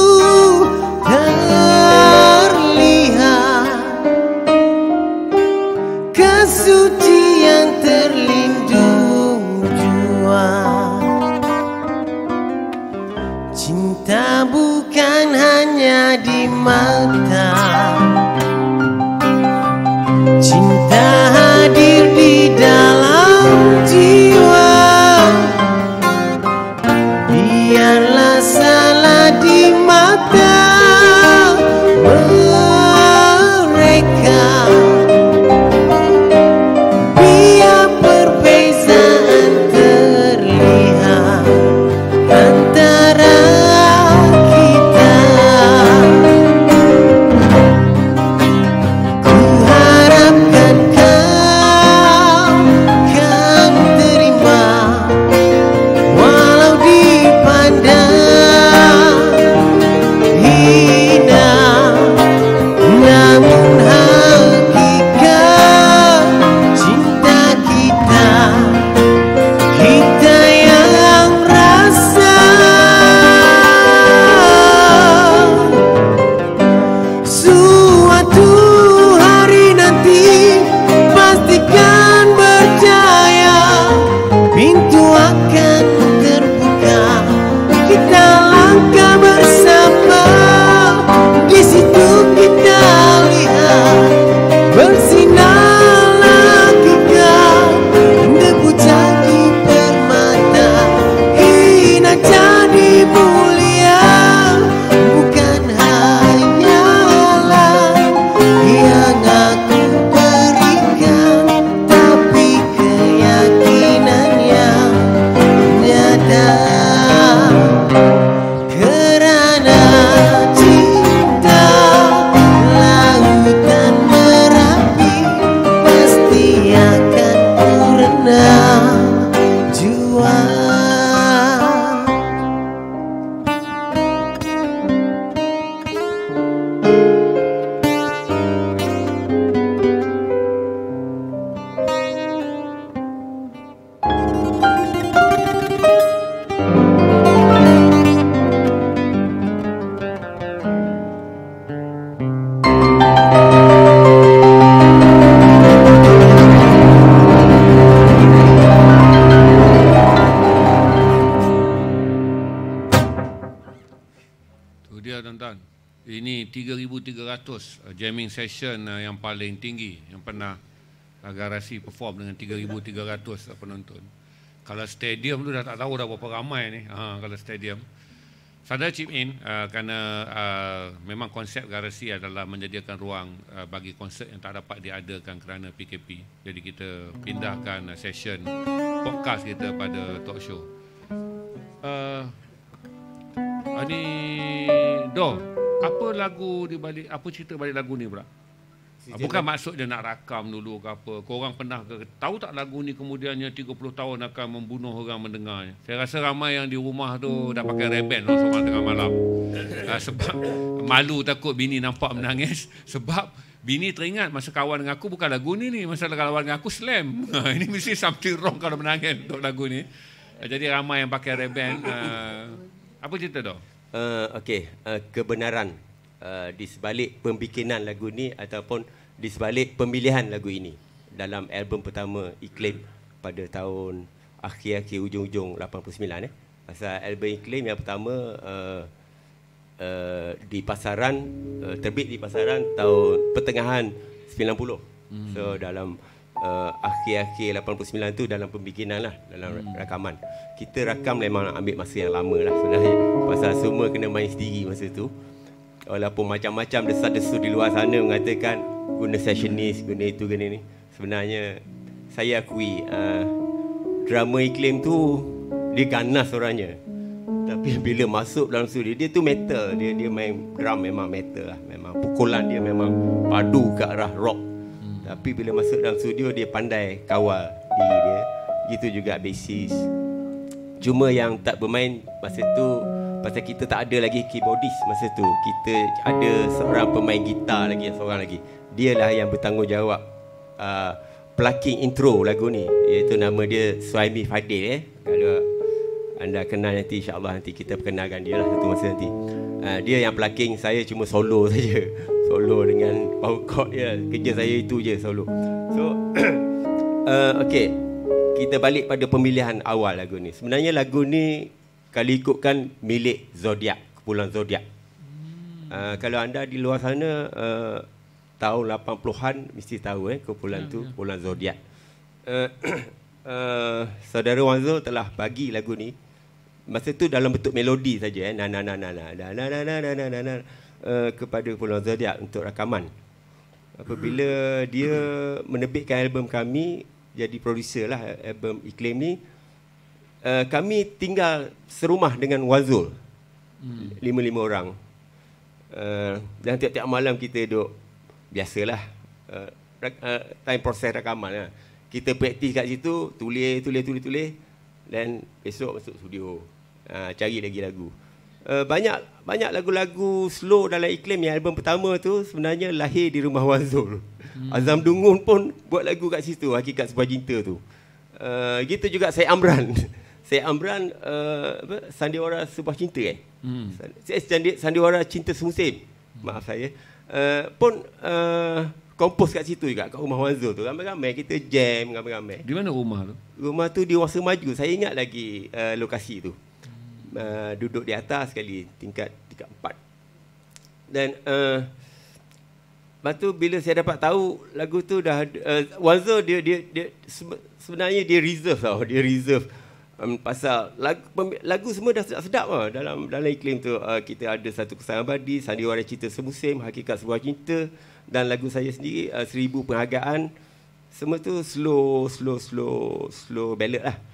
terlihat, kesucian terlindung jua. Cinta bukan hanya di mata, cinta hadir di dalam jiwa. Biarlah salah di mata mereka, biar perbezaan terlihat antara kita. Ku harapkan kau kan terima, walau dipandang hina, namun hakikat cinta kita, kita yang rasa. Suatu hari nanti pastikan percaya, pintu akan terbuka, kita langkah bersama. Di situ kita lihat bersinar hakikat, debu jadi permata, hina jadi mulia. Bukan hanyalah yang aku berikan, tapi keyakinan yang nyata. Kerana cinta lautan Merapi pasti akan purna jua. Tu dia tuan-tuan. Ini 3,300 jamming session yang paling tinggi yang pernah Garasi perform dengan 3,300 penonton. Kalau stadium tu dah tak tahu dah berapa ramai ni. Kalau stadium. Saya chip in kerana memang konsep Garasi adalah menyediakan ruang bagi konsert yang tak dapat diadakan kerana PKP. Jadi kita pindahkan session podcast kita pada talk show. Ini Do, apa lagu di balik, apa cerita balik lagu ni pula? Bukan maksud dia nak rakam dulu ke apa. Korang pernah ke, tahu tak lagu ni kemudiannya 30 tahun akan membunuh orang mendengarnya. Saya rasa ramai yang di rumah tu dah pakai reben seorang tengah malam. Sebab malu takut bini nampak menangis. Sebab bini teringat masa kawan dengan aku bukan lagu ni. Masa kawan dengan aku slam. Ini mesti something wrong kalau menangis untuk lagu ni. Jadi ramai yang pakai reben. Apa cerita tu? Kebenaran di sebalik pembikinan lagu ni ataupun di sebalik pemilihan lagu ini dalam album pertama Iklim pada tahun akhir-akhir ujung-ujung 89 Pasal album Iklim yang pertama di pasaran terbit di pasaran tahun pertengahan 90. So dalam akhir-akhir 89 tu dalam pembikinan lah, dalam rakaman. Kita rakam memang ambil masa yang lama lah sebenarnya. Pasal semua kena main sendiri masa tu. Walaupun macam-macam desas-desus di luar sana mengatakan guna sessionist, guna itu, guna ni. Sebenarnya saya akui drama Iklim tu dia ganas orangnya. Tapi bila masuk dalam studio dia tu metal, dia main drum memang metal lah. Memang pukulan dia memang padu ke arah rock. Tapi bila masuk dalam studio dia pandai kawal diri dia. Gitu juga bassist. Cuma yang tak bermain masa tu pasal kita tak ada lagi keyboardist masa tu. Kita ada seorang pemain gitar lagi, seorang lagi. Dialah yang bertanggungjawab plucking intro lagu ni. Iaitu nama dia Suhaimi Fadil. Kalau anda kenal nanti, insyaAllah nanti kita perkenalkan dia lah satu masa nanti. Dia yang plucking, saya cuma solo saja. Solo dengan power chord dia. Kerja saya itu je, solo. So, kita balik pada pemilihan awal lagu ni. Sebenarnya lagu ni kalau ikutkan milik Zodiac, Kepulauan Zodiac. Kalau anda di luar sana tahun 80-an mesti tahu Kepulauan tu, Kepulauan Zodiac. Saudara Wanzo telah bagi lagu ni masa tu dalam bentuk melodi saja kepada Kepulauan Zodiac untuk rakaman. Apabila dia menerbitkan album kami, jadi producer lah album Iklim ni, kami tinggal serumah dengan Wazul, 5 orang. Dan tiap-tiap malam kita duduk, biasalah time proses rakaman lah. Kita praktis kat situ, tulis dan besok masuk studio, cari lagi lagu. Banyak lagu-lagu slow dalam Iklim yang album pertama tu sebenarnya lahir di rumah Wazul. Azam Dungun pun buat lagu kat situ, Hakikat Sebuah Cinta tu. Gitu juga Syed Amran. Syed Amran Sandiwara Sebuah Cinta Sandiwara Cinta Semusim. Maaf saya. Pun kompos kat situ juga, kat rumah Wazul tu. Ramai-ramai kita jam ramai-ramai. Di mana rumah tu? Rumah tu di Wasa Maju. Saya ingat lagi lokasi tu. Duduk di atas sekali, tingkat 4. Dan lepas tu bila saya dapat tahu lagu tu dah Wazul dia sebenarnya dia reserve tau. Dia reserve pasal lagu semua dah sedap-sedap lah. Dalam Iklim tu kita ada Satu Kesan Abadi, Sandiwara Cinta Semusim, Hakikat Sebuah Cinta, dan lagu saya sendiri 1000 Penghargaan. Semua tu slow ballad lah.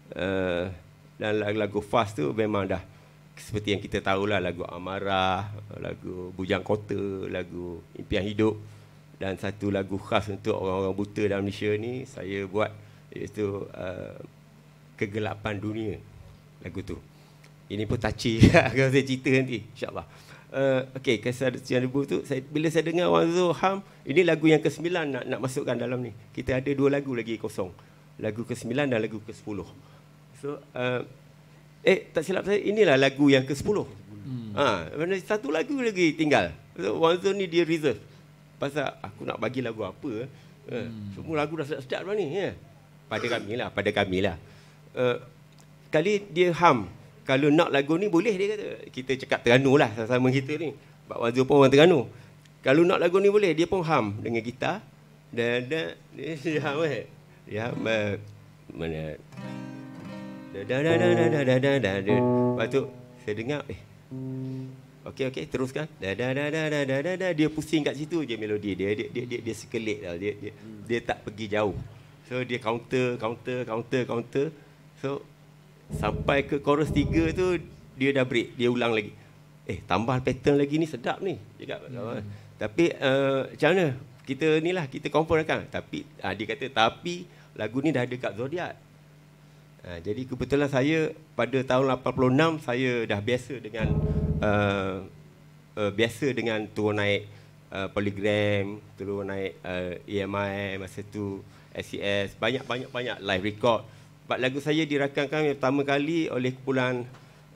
Dan lagu fast tu memang dah seperti yang kita tahulah, lagu Amarah, lagu Bujang Kota, lagu Impian Hidup, dan satu lagu khas untuk orang-orang buta dalam Malaysia ni saya buat, iaitu Kegelapan Dunia. Lagu tu ini pun touchy kalau saya cerita nanti, insyaAllah. Kisah Sejarah Debu tu, bila saya dengar Wanzo Ham, ini lagu yang ke-9 nak masukkan dalam ni. Kita ada 2 lagu lagi kosong, lagu ke-9 dan lagu ke-10. So tak silap saya, inilah lagu yang ke-10. Satu lagu lagi tinggal. So, Wanzo ni dia reserve. Pasal aku nak bagi lagu apa? Semua lagu dah sedap-sedap dah ni. Pada kami lah. Kali dia ham, kalau nak lagu ni boleh, dia kata. Kita cakap Terengganu lah sama kita ni. Pak Wanzo pun orang Terengganu. Kalau nak lagu ni boleh, dia pun ham dengan gitar. Dan dia ham mana lepas tu saya dengar okey teruskan. Dia pusing kat situ je melodi dia sekelit tau. Dia tak pergi jauh. So dia counter. So sampai ke chorus 3 tu dia dah break, dia ulang lagi. Tambah pattern lagi ni sedap ni cakap. Tapi macam mana kita ni lah, kita confirm rakam. Tapi dia kata, tapi lagu ni dah ada kat Zodiac. Jadi kebetulan saya pada tahun 86 saya dah biasa dengan turun naik Polygram, turun naik EMI masa tu, SES, banyak live record. Sebab lagu saya dirakamkan yang pertama kali oleh kumpulan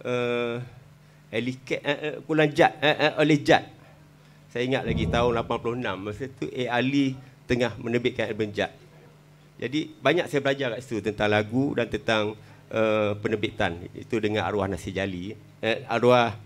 kumpulan Jad, oleh Jad. Saya ingat lagi tahun 86, masa tu Ali tengah menerbitkan album Jad. Jadi banyak saya belajar kat situ tentang lagu dan tentang penerbitan. Itu dengan arwah Nasir Jali, arwah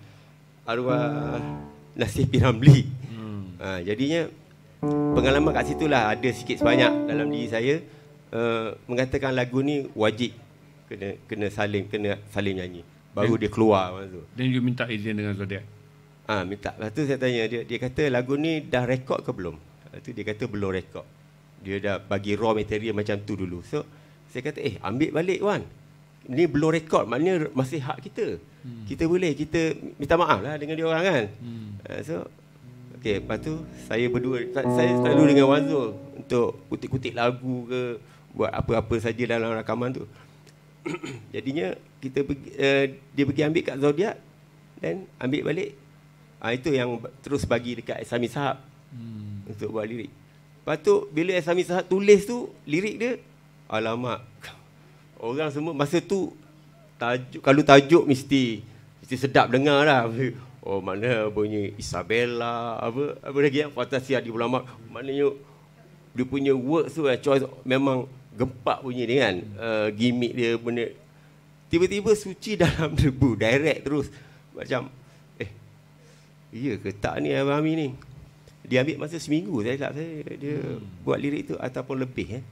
Nasir P. Ramli. Jadinya pengalaman kat situlah ada sikit sebanyak dalam diri saya mengatakan lagu ni wajib kena saling nyanyi. Baru dia keluar masa tu. Dan you minta izin dengan Zodiac? Minta. Lepas tu saya tanya dia kata lagu ni dah rekod ke belum? Lepas tu dia kata belum rekod. Dia dah bagi raw material macam tu dulu. So saya kata ambil balik Wan. Ni belum rekod, maknanya masih hak kita. Kita boleh, kita minta maaf lah dengan dia orang kan. So okey, lepas tu saya selalu dengan Wan Zul untuk kutip-kutip lagu ke, buat apa-apa saja dalam rakaman tu. Jadinya kita dia pergi ambil kat Zodiac dan ambil balik. Itu yang terus bagi dekat Sami Sahab untuk buat lirik. Lepas tu bila Sami Sahab tulis tu lirik dia, alamak, orang semua masa tu kalau tajuk mesti sedap dengar lah. Mana bunyi Isabella, apa lagi yang Fantasi Adi Ulama, maknanya dia punya words tu choice memang gempak bunyi dia kan. Gimmick dia benda. Tiba-tiba Suci Dalam Debu direct terus macam iya ke tak ni Abang Ami ni. Dia ambil masa seminggu saya tak dia buat lirik tu ataupun lebih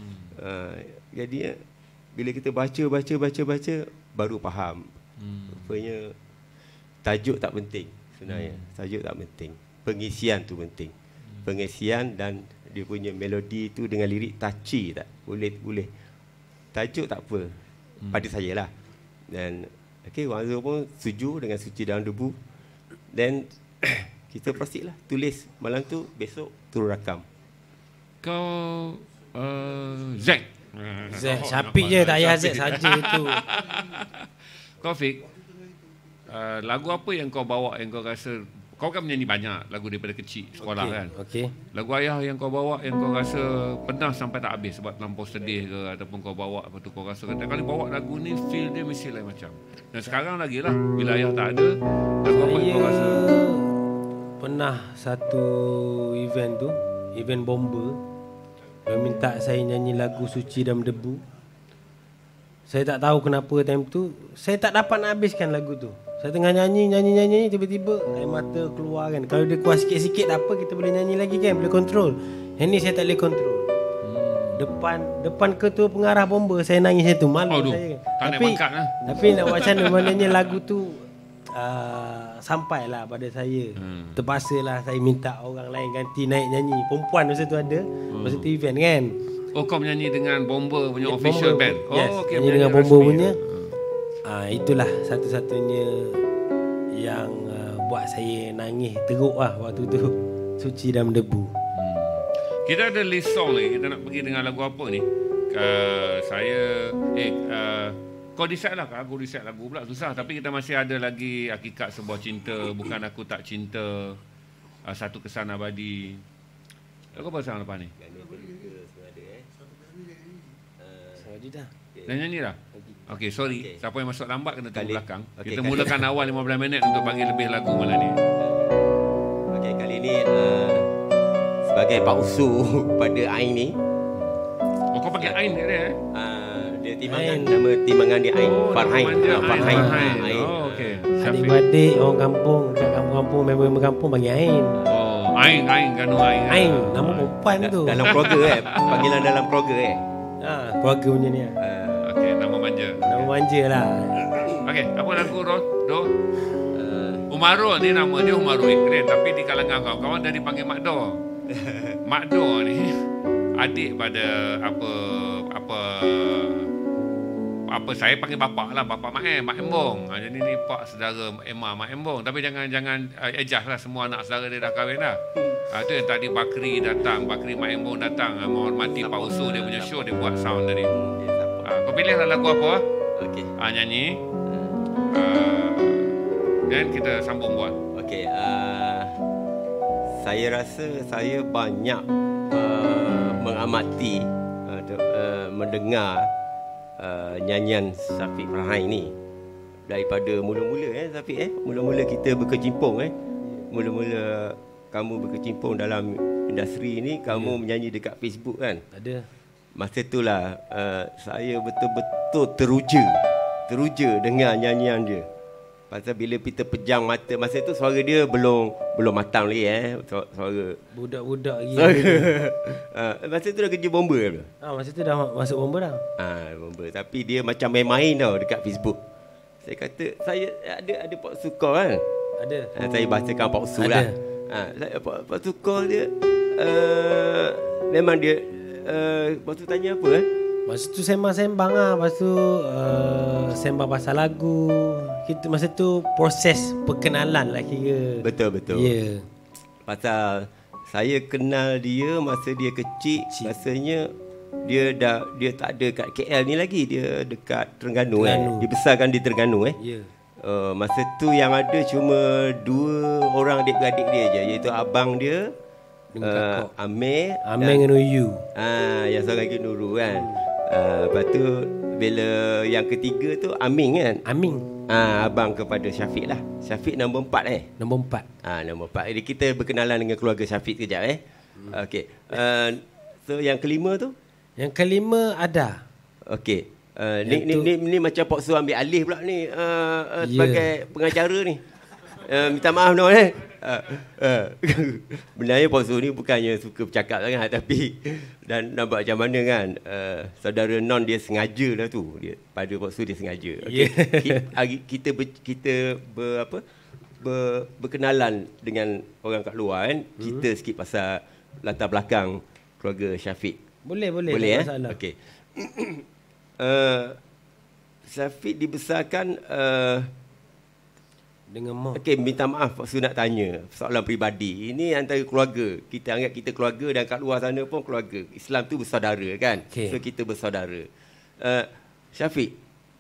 jadi bila kita baca baru faham. Rupanya tajuk tak penting sebenarnya. Tajuk tak penting. Pengisian tu penting. Pengisian dan dia punya melodi tu dengan lirik touchy tak? Boleh. Tajuk tak apa. Pada saya lah. Dan Wan Zul pun setuju dengan Suci Dalam Debu. Dan kita proceed lah. Tulis malam tu, besok turun rakam. Kau Zack Syafiq je, tak payah Zack saja tu. Kau Fik, lagu apa yang kau bawa yang kau rasa, kau kan menyanyi banyak lagu daripada kecil sekolah kan. Lagu ayah yang kau bawa yang kau rasa pernah sampai tak habis sebab terlampau sedih ke, ataupun kau bawa lepas tu kau rasa kata kali bawa lagu ni feel dia mesti lain macam. Dan sekarang lagi lah bila ayah tak ada, lagu apa yang kau rasa? Pernah satu event tu, event bomber, dia minta saya nyanyi lagu Suci Dalam Debu. Saya tak tahu kenapa time tu saya tak dapat nak habiskan lagu tu. Saya tengah nyanyi tiba-tiba air mata keluar kan. Kalau dia kuat sikit-sikit tak apa, kita boleh nyanyi lagi kan, boleh kontrol. Yang ni saya tak boleh kontrol. Depan ketua pengarah bomba saya nangis itu, malu saya kan. Tapi nak buat macam mana, maknanya lagu tu sampailah pada saya. Terpaksalah saya minta orang lain ganti naik nyanyi. Perempuan masa tu ada, masa tu event kan. Kau menyanyi dengan bomba punya official band. Yes, nyanyi dengan bomba punya. Itulah satu-satunya yang buat saya nangis teruk lah waktu tu. Suci Dalam Debu. Kita ada list song lagi. Kita nak pergi dengan lagu apa ni? Kau decide lah. Aku decide lagu pula susah. Tapi kita masih ada lagi Hakikat Sebuah Cinta, Bukan Aku Tak Cinta, Satu Kesan Abadi. Kau apa sang lepas ni? Dah nyanyi dah? Okey, sorry. Siapa yang masuk lambat kena tunggu belakang. Kita mulakan awal 15 minit untuk bagi lebih lagu malam ni. Okey, kali ni sebagai Pak Usu pada Ain ni. Kau pakai Ain dia dia timbangan, nama timbangan dia Ain. Farhain. Ain. Okey. Adik-adik orang kampung, dekat kampung-kampung, member kampung panggil Ain. Ain, Ganu Ain. Ain, nama perempuan tu. Dalam keluarga panggilan dalam keluarga keluarga punya ni. Okey, nama manja. Nama manja lah. Okey, apa lagu Do? Umarul ni nama dia Umarul Ikrin, tapi di kalangan kawan-kawan dia dipanggil Mak Do. Mak Do ni adik pada apa saya panggil bapak lah, bapak Mak Embong. Jadi ni pak saudara Mak Embong, tapi jangan adjust lah, semua anak saudara dia dah kahwin dah. Itu yang tadi Bakri datang, Bakri Maimun datang menghormati Pak Usu, dia punya show, dia buat sound tadi. Kau pilihlah lagu apa? Okey. Nyanyi. Dan kita sambung buat. Okey, saya rasa saya banyak mengamati, mendengar nyanyian Syafiq Farhan ni daripada mula-mula Syafiq mula-mula kita berkecimpung mula-mula kamu berkecimpung dalam industri ni, kamu menyanyi dekat Facebook kan? Ada. Masa itulah saya betul-betul teruja dengan nyanyian dia. Pasal bila kita pejang mata, masa tu suara dia belum matang lagi suara budak-budak lagi. Masa tu dah kerja bomber ke? Masa tu dah masuk bomber dah. Bomber. Tapi dia macam main-main tau dekat Facebook. Saya kata saya ada Pak Sukor kan? Ada. Saya bahasakan Pak Su lah. Pak Sukor dia memang dia lepas tu tanya apa Masa tu sembang-sembang lah. Lepas tu sembang pasal lagu. Kita masa tu proses perkenalan lah kira. Betul. Ya. Pasal saya kenal dia masa dia kecil. Rasanya dia tak ada kat KL ni lagi. Dia dekat Terengganu. Dia besarkan di Terengganu Ya. Masa tu yang ada cuma 2 orang adik-beradik dia je, iaitu abang dia Amir dengan Uyu. Yang seorang lagi Nurul kan. Lepas tu bila yang ketiga tu Amin kan. Abang kepada Syafiq lah. Syafiq nombor 4 Nombor 4. Nombor 4. Jadi kita berkenalan dengan keluarga Syafiq kejap Okey. So yang kelima tu? Yang kelima ada. Okey. Ni macam Pak Su ambil alih pula ni sebagai pengacara ni. Minta maaf no Benarnya Pak Su ni bukannya suka bercakap sangat, tapi dan nampak macam mana kan saudara Non dia sengaja lah tu. Pada Pak Su dia sengaja. Okay. Kita berkenalan dengan orang kat luar kan. Kita sikit pasal latar belakang keluarga Syafiq. Boleh tak masalah. Okey. Syafiq dibesarkan dengan mak. Okey, minta maaf Pak Su nak tanya soalan peribadi. Ini antara keluarga. Kita anggap kita keluarga, dan kat luar sana pun keluarga. Islam tu bersaudara kan. So kita bersaudara. Syafiq,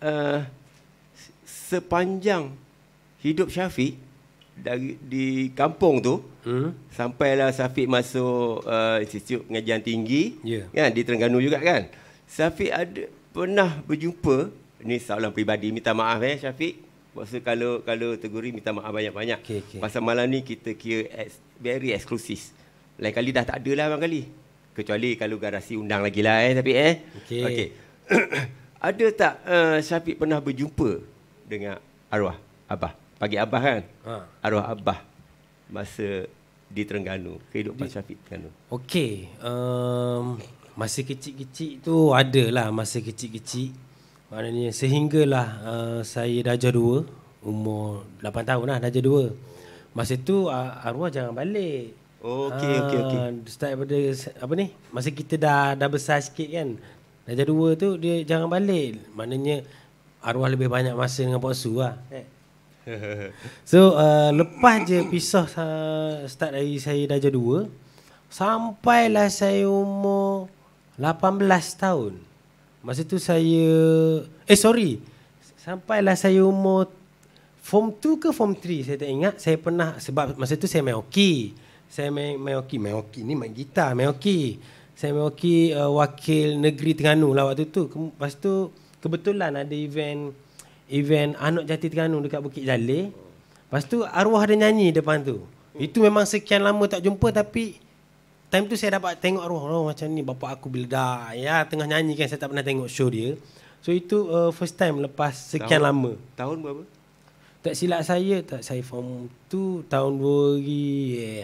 sepanjang hidup Syafiq di kampung tu, sampailah Syafiq masuk Institut Pengajian Tinggi kan, di Terengganu juga kan. Syafiq ada pernah berjumpa, ni soalan peribadi, minta maaf Syafiq. Maksud kalau teguri minta maaf banyak-banyak. Pasal malam ni kita kira very eksklusif. Lain kali dah tak ada lah bang kali. Kecuali kalau garasi undang lagi lah Syafiq Okey. Ada tak Syafiq pernah berjumpa dengan arwah Abah? Pagi Abah kan? Arwah Abah masa di Terengganu, kehidupan Syafiq Terengganu. Okey. Masa kecil-kecil tu adalah masa kecil-kecil. Maknanya sehinggalah saya darjah 2, umur 8 tahun lah, darjah 2. Masa tu arwah jangan balik. Okey. Start daripada apa ni? Masa kita dah besar sikit kan. Darjah 2 tu dia jangan balik. Maknanya arwah lebih banyak masa dengan Pak Su lah. So lepas je pisah start dari saya darjah 2, sampailah saya umur 18 tahun. Masa tu saya sampailah saya umur form 2 ke form 3 saya tak ingat. Saya pernah, sebab masa tu saya main hoki. Saya main hoki ni, main gitar, main hoki. Saya main hoki wakil negeri Terengganu lah waktu tu. Lepas tu kebetulan ada event Anak Jati Terengganu dekat Bukit Jalil. Lepas tu arwah ada nyanyi depan tu. Itu memang sekian lama tak jumpa, tapi time tu saya dapat tengok arwah macam ni. Bapa aku bila dah tengah nyanyi kan, saya tak pernah tengok show dia. So itu first time lepas sekian lama. Tahun berapa? Tak silap saya, saya form 2 tahun 2000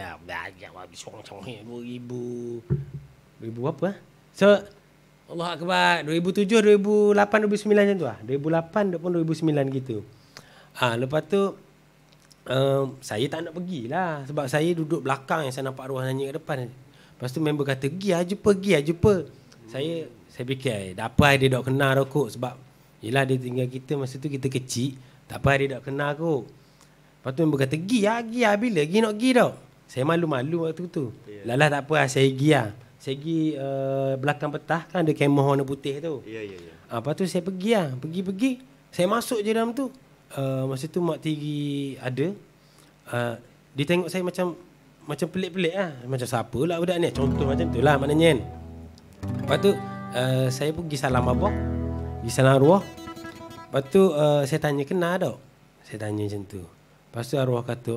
berapa? So Allah Akbar, 2007, 2008, 2009 macam tu lah. 2008 ataupun 2009 gitu. Lepas tu saya tak nak pergilah, sebab saya duduk belakang yang saya nampak arwah nyanyi kat depan. Lepas tu member kata, pergi jumpa. Saya fikir, tak apa dia dah kenal dah kot. Sebab yelah dia tinggal kita masa tu kita kecil. Tak apa dia dah kenal kot. Lepas tu member kata, bila? Pergi nak pergi tau. Saya malu-malu waktu tu. Lalah tak apa, saya pergi lah. Saya pergi belakang petah kan ada kemah warna putih tu. Lepas tu saya pergi lah. Pergi. Saya masuk je dalam tu. Masa tu Mak Tiri ada. Dia tengok saya macam pelik-pelik lah. Macam siapa lah budak ni. Contoh macam tu lah maknanya kan. Lepas tu saya pergi salam abah. Pergi salam arwah. Lepas tu saya tanya kenal tak? Saya tanya macam tu. Lepas tu arwah kata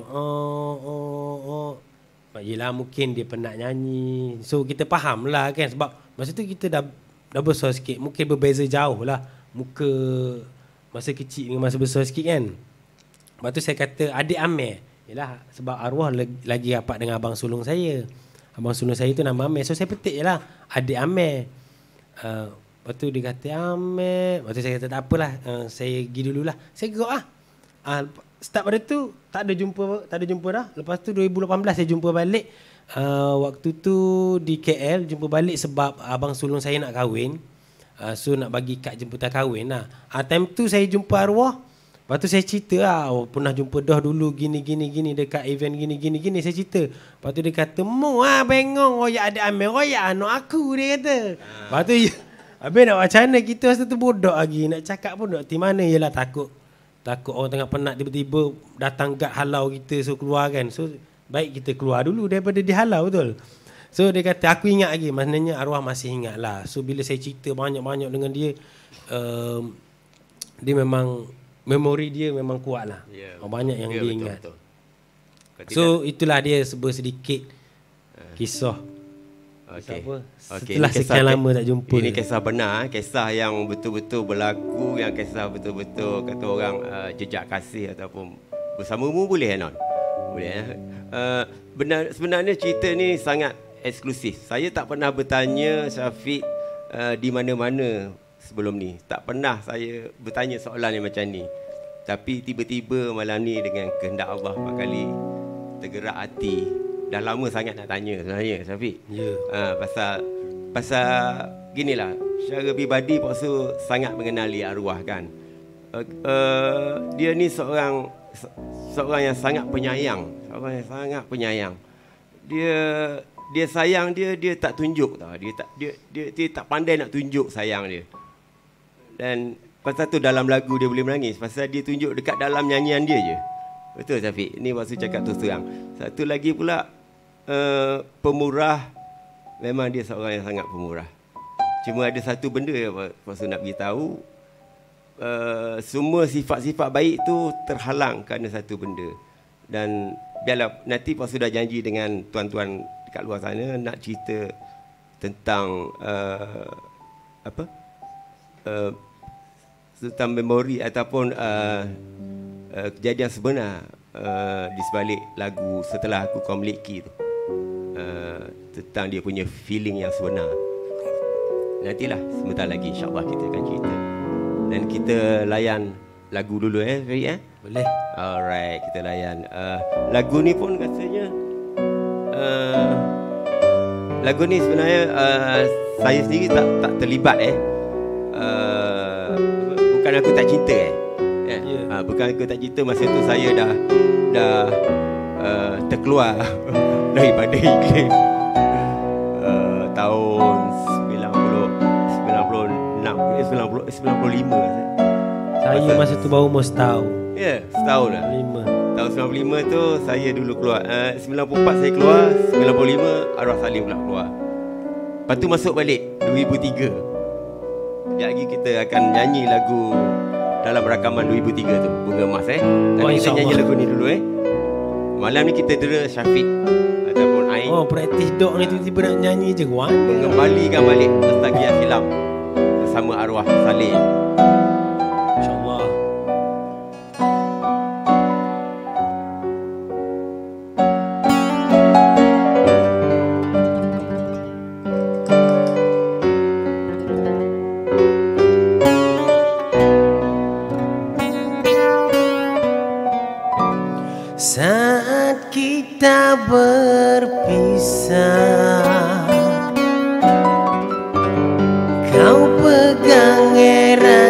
yelah mungkin dia penat nyanyi. So kita faham lah kan. Sebab masa tu kita dah besar sikit. Mungkin berbeza jauh lah muka masa kecil dengan masa besar sikit kan. Lepas tu saya kata adik Amir. Yelah sebab arwah lagi rapat dengan abang sulung saya. Abang sulung saya tu nama Amir. So saya petik je lah adik Amir. Lepas tu dia kata Amir. Lepas tu saya kata tak apalah, saya pergi dululah. Saya gerak lah. Start pada tu tak ada jumpa dah. Lepas tu 2018 saya jumpa balik. Waktu tu di KL jumpa balik sebab abang sulung saya nak kahwin. So nak bagi kad jemputan kahwin lah. Time tu saya jumpa arwah. Lepas tu saya cerita lah, pernah jumpa dah dulu gini dekat event gini saya cerita. Lepas tu dia kata mu bengong royak ada Amir, royak anak aku, dia kata. Lepas tu habis nak macam mana kita masa tu bodoh lagi. Nak cakap pun di mana, yelah takut orang tengah penat tiba-tiba datang guard halau kita suruh keluar kan. So baik kita keluar dulu daripada dihalau, betul. So dia kata aku ingat lagi. Maknanya arwah masih ingat lah. So bila saya cerita banyak-banyak dengan dia, dia memang memori dia memang kuat lah. Banyak yang dia ingat. Betul. So itulah dia sedikit kisah. Setelah sekian lama tak jumpa. Ini kisah benar, kisah yang betul-betul berlaku, yang kisah betul-betul kata orang jejak kasih ataupun bersamamu, boleh non? Boleh. Sebenarnya cerita ni sangat eksklusif. Saya tak pernah bertanya Syafiq di mana-mana sebelum ni. Tak pernah saya bertanya soalan yang macam ni. Tapi tiba-tiba malam ni dengan kehendak Allah kali tergerak hati. Dah lama sangat nak tanya sebenarnya Syafiq. Pasal ginilah, secara pribadi Pak Su sangat mengenali arwah kan. Dia ni seorang yang sangat penyayang, Dia sayang dia tak tunjuk tau. Dia tak pandai nak tunjuk sayang dia. Dan pasal tu dalam lagu dia boleh menangis pasal dia tunjuk dekat dalam nyanyian dia je. Betul Syafiq. Ni Pak Su cakap terus terang. Satu lagi pula pemurah. Memang dia seorang yang sangat pemurah. Cuma ada satu benda yang Pak Su nak beritahu. Semua sifat-sifat baik tu terhalang kerana satu benda. Dan biarlah nanti Pak Su dah janji dengan tuan-tuan dekat luar sana nak cerita tentang tentang memori ataupun kejadian sebenar di sebalik lagu Setelah Aku Kau Miliki tu, tentang dia punya feeling yang sebenar. Nantilah sebentar lagi insya-Allah kita akan cerita. Dan kita layan lagu dulu Farid Boleh. Alright, kita layan lagu ni pun rasanya lagu ni sebenarnya saya sendiri tak terlibat bukan aku tak cinta bukan aku tak cinta. Masa tu saya dah terkeluar daripada iklim tahun 95. Saya masa tu baru umur setahun. Setahun lah. 5. Tahun 95 tu saya dulu keluar. 94 saya keluar, 95 arwah Salim pula keluar. Lepas tu masuk balik 2003. Sekejap lagi kita akan nyanyi lagu dalam rakaman 2003 tu, Bunga Emas Tapi kita nyanyi lagu ni dulu Malam ni kita dera Syafiq ataupun Ain. Praktis dok ni tiba-tiba nak nyanyi je Wan. Mengembalikan balik nostalgia filem bersama arwah Salim. InsyaAllah. Saat kita berpisah, kau pegang erat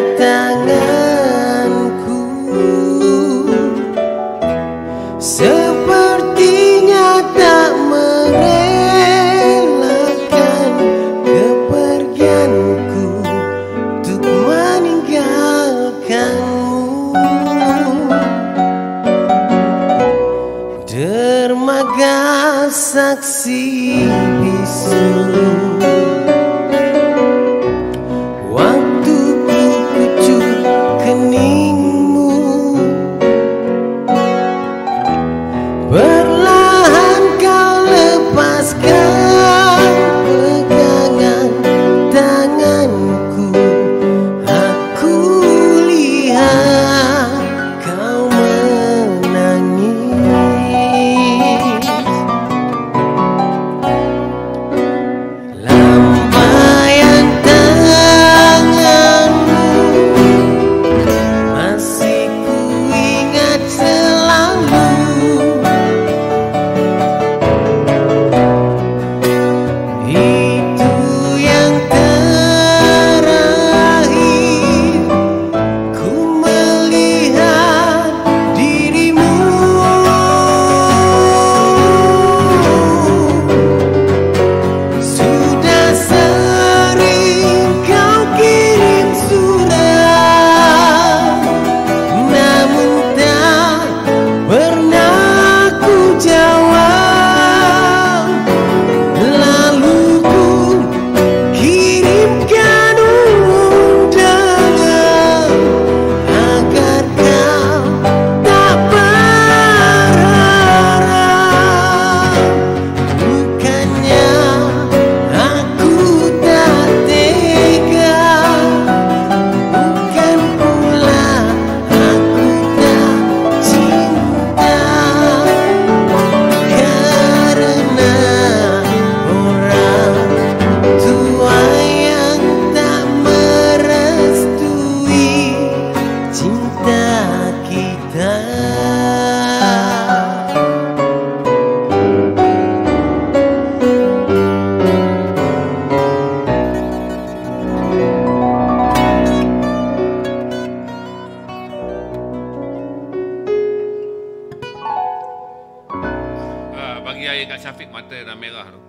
mata dah merah tu.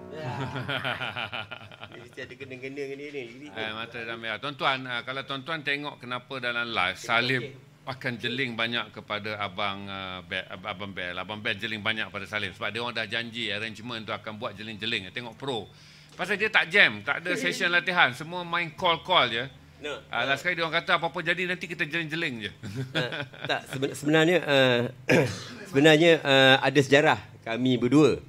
Mesti ada kena-kena ni. Mata dah merah. Tuan-tuan, kalau tuan-tuan tengok kenapa dalam live Salim akan jeling banyak kepada Abang Bel. Abang Bel jeling banyak pada Salim sebab dia orang dah janji arrangement tu akan buat jeling-jeling. Tengok pro. Pasal dia tak jam, tak ada session latihan, semua main call-call je. Last sekali dia orang kata apa-apa jadi nanti kita jeling-jeling je. Tak, sebenarnya ada sejarah kami berdua.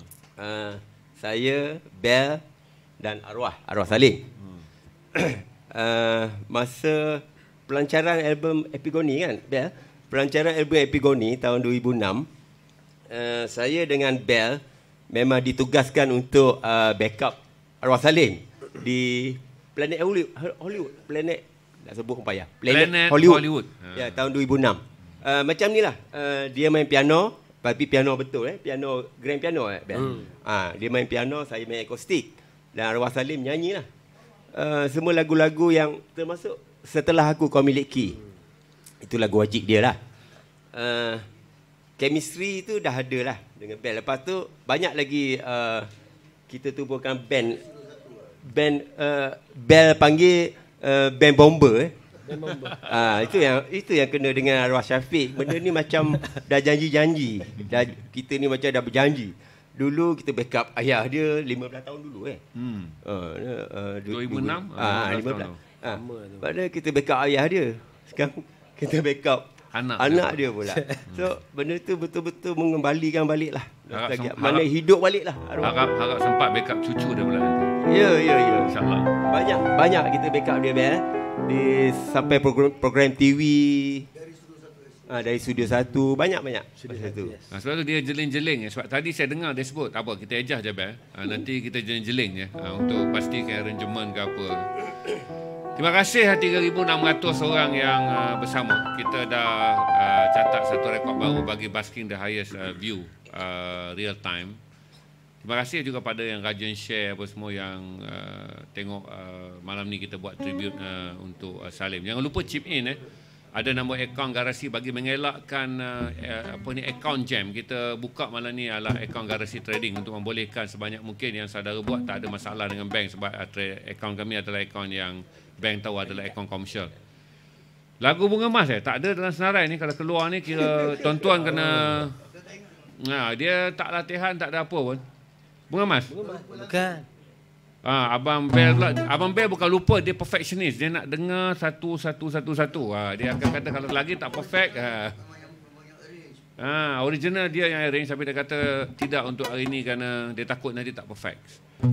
Saya, Bel dan Arwah Salim. Masa pelancaran album Epigoni kan, Bel? Pelancaran album Epigoni tahun 2006, saya dengan Bel memang ditugaskan untuk backup Arwah Salim di Planet Hollywood. Planet, nak sebut pun payah. Planet Hollywood. Ya, tahun 2006. Macam ni lah. Dia main piano, tapi piano betul. Piano, grand piano. Dia main piano, saya main akustik. Dan Arwah Salim nyanyi lah. Semua lagu-lagu yang termasuk Setelah Aku Kau Miliki. Itu lagu wajib dia lah. Chemistry tu dah ada lah dengan band. Lepas tu banyak lagi kita tubuhkan band Bel panggil band bomber. Itu yang kena dengan Arwah Syafiq. Benda ni macam dah janji-janji. Kita ni macam dah berjanji. Dulu kita backup ayah dia 15 tahun dulu 2006 15. Padahal kita backup ayah dia. Sekarang kita backup anak dia pula. So benda tu betul-betul mengembalikan balik lah. Mana hidup balik lah. Harap sempat backup cucu dia pula nanti. Ya. InsyaAllah. Banyak kita backup dia Bel. Sampai program TV. Dari Studio 1. Banyak. Sebab tu dia jeling-jeling. Sebab tadi saya dengar dia sebut. Tak apa, kita ejah je Bel. Nanti kita jeling-jeling je. Untuk pastikan arrangement ke apa. Terima kasih 3,600 orang yang bersama. Kita dah catat satu rekod baru bagi Basking the Highest View real time. Terima kasih juga pada yang rajin share apa semua yang tengok malam ni kita buat tribute untuk Salim. Jangan lupa chip in Ada nombor akaun Garasi bagi mengelakkan account jam. Kita buka malam ni adalah akaun Garasi Trading untuk membolehkan sebanyak mungkin yang saudara buat tak ada masalah dengan bank sebab akaun kami adalah akaun yang bank tahu adalah akaun komersial. Lagu Bunga Emas tak ada dalam senarai ni. Kalau keluar ni kira tuan-tuan kena dia tak latihan, tak ada apa pun. Bunga Emas? Bukan. Abang Bel pula. Abang Bel bukan lupa, dia perfectionist. Dia nak dengar satu. Dia akan kata kalau lagi tak perfect. Original dia yang arrange, tapi dia kata tidak untuk hari ni kerana dia takut nanti tak perfect.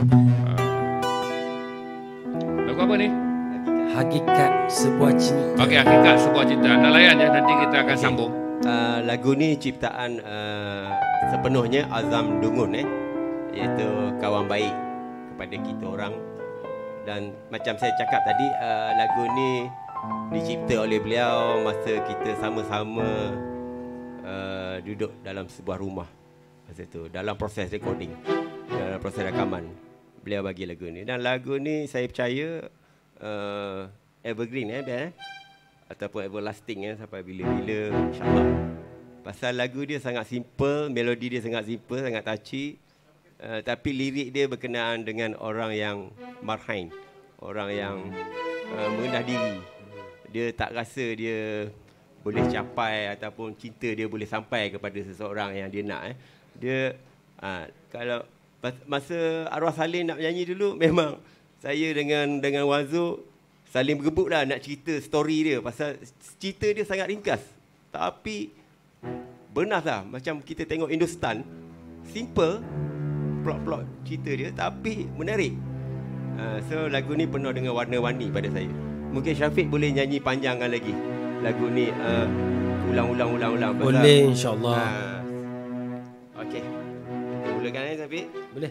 Lagu apa ni? Hakikat Sebuah Cinta. Okey, Hakikat Sebuah Cinta. Anda layan je, nanti kita akan sambung. Lagu ni ciptaan sepenuhnya Azam Dungun iaitu kawan baik kepada kita orang. Dan macam saya cakap tadi, lagu ni dicipta oleh beliau masa kita sama-sama duduk dalam sebuah rumah masa tu, dalam proses recording, dalam proses rakaman. Beliau bagi lagu ni, dan lagu ni saya percaya evergreen ataupun everlasting sampai bila-bila, insyaAllah. Pasal lagu dia sangat simple, melodi dia sangat simple, sangat touchy. Tapi lirik dia berkenaan dengan orang yang marhain, orang yang merendah diri. Dia tak rasa dia boleh capai ataupun cinta dia boleh sampai kepada seseorang yang dia nak. Dia kalau masa Arwah Salim nak menyanyi dulu, memang saya dengan Wazo saling bergebuk lah nak cerita story dia. Pasal cerita dia sangat ringkas, tapi benar lah. Macam kita tengok Hindustan, simple plot cerita dia, tapi menarik. So lagu ni penuh dengan warna-warni pada saya. Mungkin Syafiq boleh nyanyi panjangkan lagi lagu ni, ulang-ulang. Boleh, insyaAllah. Okey, kita mulakan Syafiq. Boleh.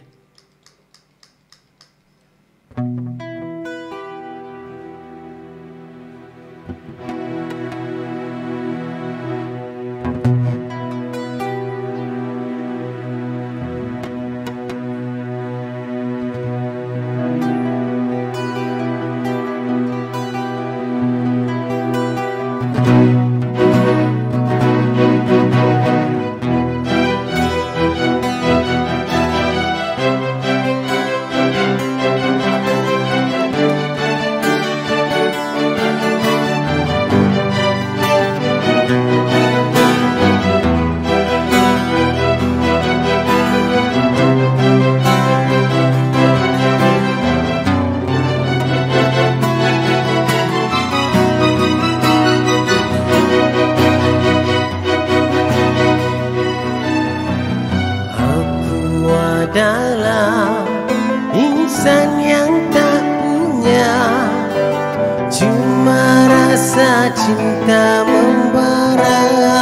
rasa cinta membara,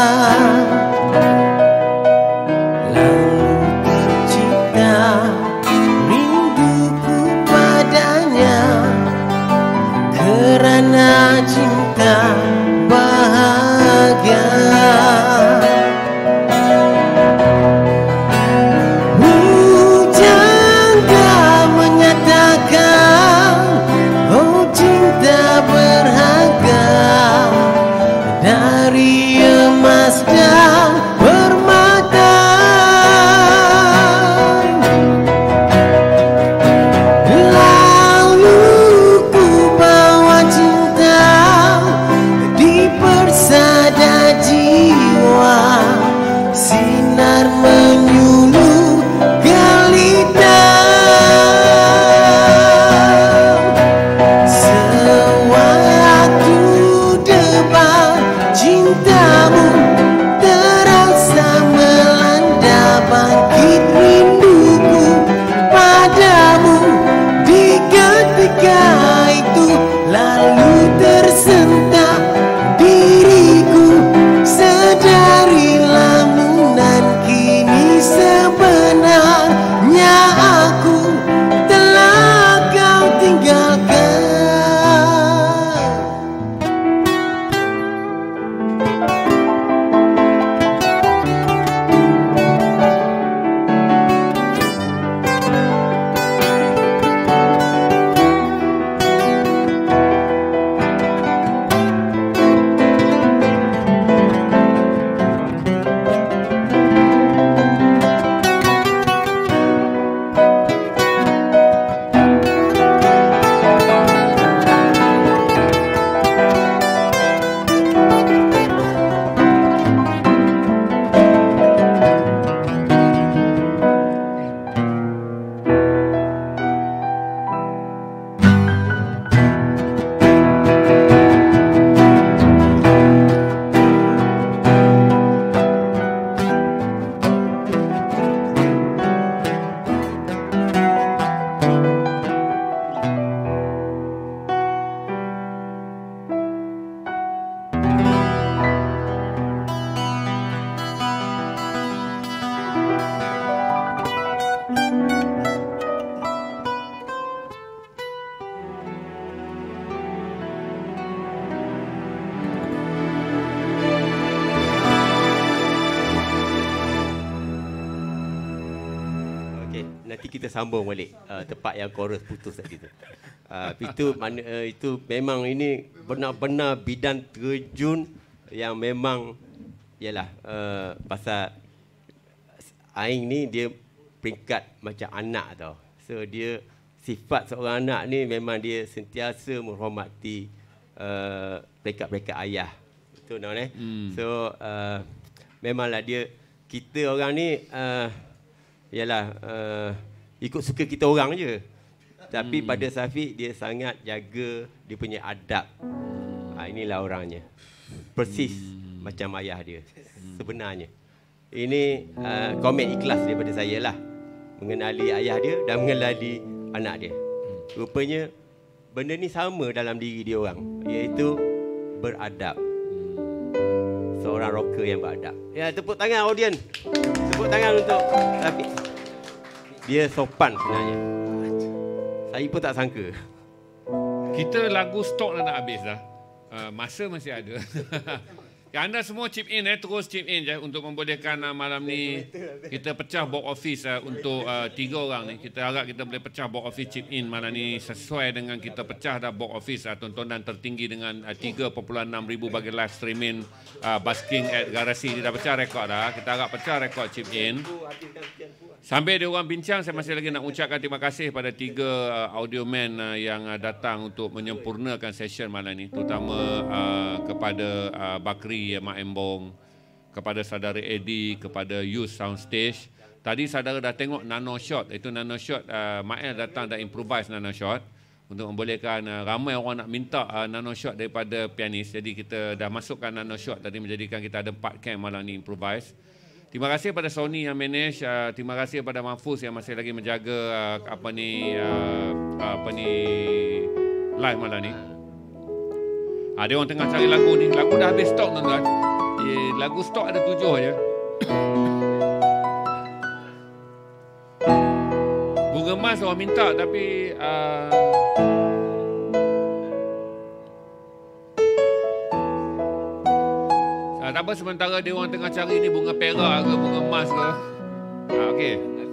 lalu tercipta rinduku padanya, kerana cinta bahagia. Bukankah menyatakan oh cinta berharga dari emas dan permata. Lalu ku bawa cinta di persada jiwa, sinar menyuluh gelita. Sewaktu debar cintamu terasa melanda, bangkit rinduku padamu di ketika itu. Lalu tersentak diriku, sedari lamunan kini sebenarnya aku telah kau tinggalkan. Nanti kita sambung balik tempat yang chorus putus tadi tu. Itu mana itu memang ini benar-benar bidan terjun yang memang ialah pasal Aing ni dia peringkat macam anak tau. So dia sifat seorang anak ni memang dia sentiasa menghormati peringkat-peringkat ayah. Betul tak eh? So memanglah dia, kita orang ni ialah ikut suka kita orang je. Tapi pada Syafiq dia sangat jaga dia punya adab. Inilah orangnya. Persis macam ayah dia sebenarnya. Ini komen ikhlas daripada saya lah, mengenali ayah dia dan mengenali anak dia. Rupanya benda ni sama dalam diri dia orang, iaitu beradab. Seorang rocker yang beradab. Ya, tepuk tangan audien. Tepuk tangan untuk Syafiq. Dia sopan sebenarnya. Saya pun tak sangka. Kita lagu stok dah nak habis dah. Masa masih ada. Anda semua chip in, terus chip in je untuk membolehkan malam ni kita pecah box office untuk 3 orang ni. Kita harap kita boleh pecah box office chip in malam ni sesuai dengan kita pecah dah box office tontonan tertinggi dengan 3.6 ribu bagi live streaming Basking at Garasi. Dia dah pecah rekod dah. Kita harap pecah rekod chip in. Sambil dia orang bincang, saya masih lagi nak ucapkan terima kasih pada 3 audio man yang datang untuk menyempurnakan session malam ni, terutama kepada Bakri Mak Embong, kepada saudara Eddie, kepada Youth Soundstage. Tadi saudara dah tengok nano shot, itu nano shot Mael datang dan improvise nano shot untuk membolehkan ramai orang nak minta nano shot daripada pianis. Jadi kita dah masukkan nano shot tadi, menjadikan kita ada 4 cam malam ni improvise. Terima kasih kepada Sony yang manage, terima kasih kepada Mahfuz yang masih lagi menjaga live malam ni. Dia orang tengah cari lagu ni. Lagu dah habis stok tuan-tuan. Lagu stok ada 7 je. Bunga Emas orang minta tapi tak apa, sementara dia orang tengah cari ni bunga perak ke bunga emas ke. Okey.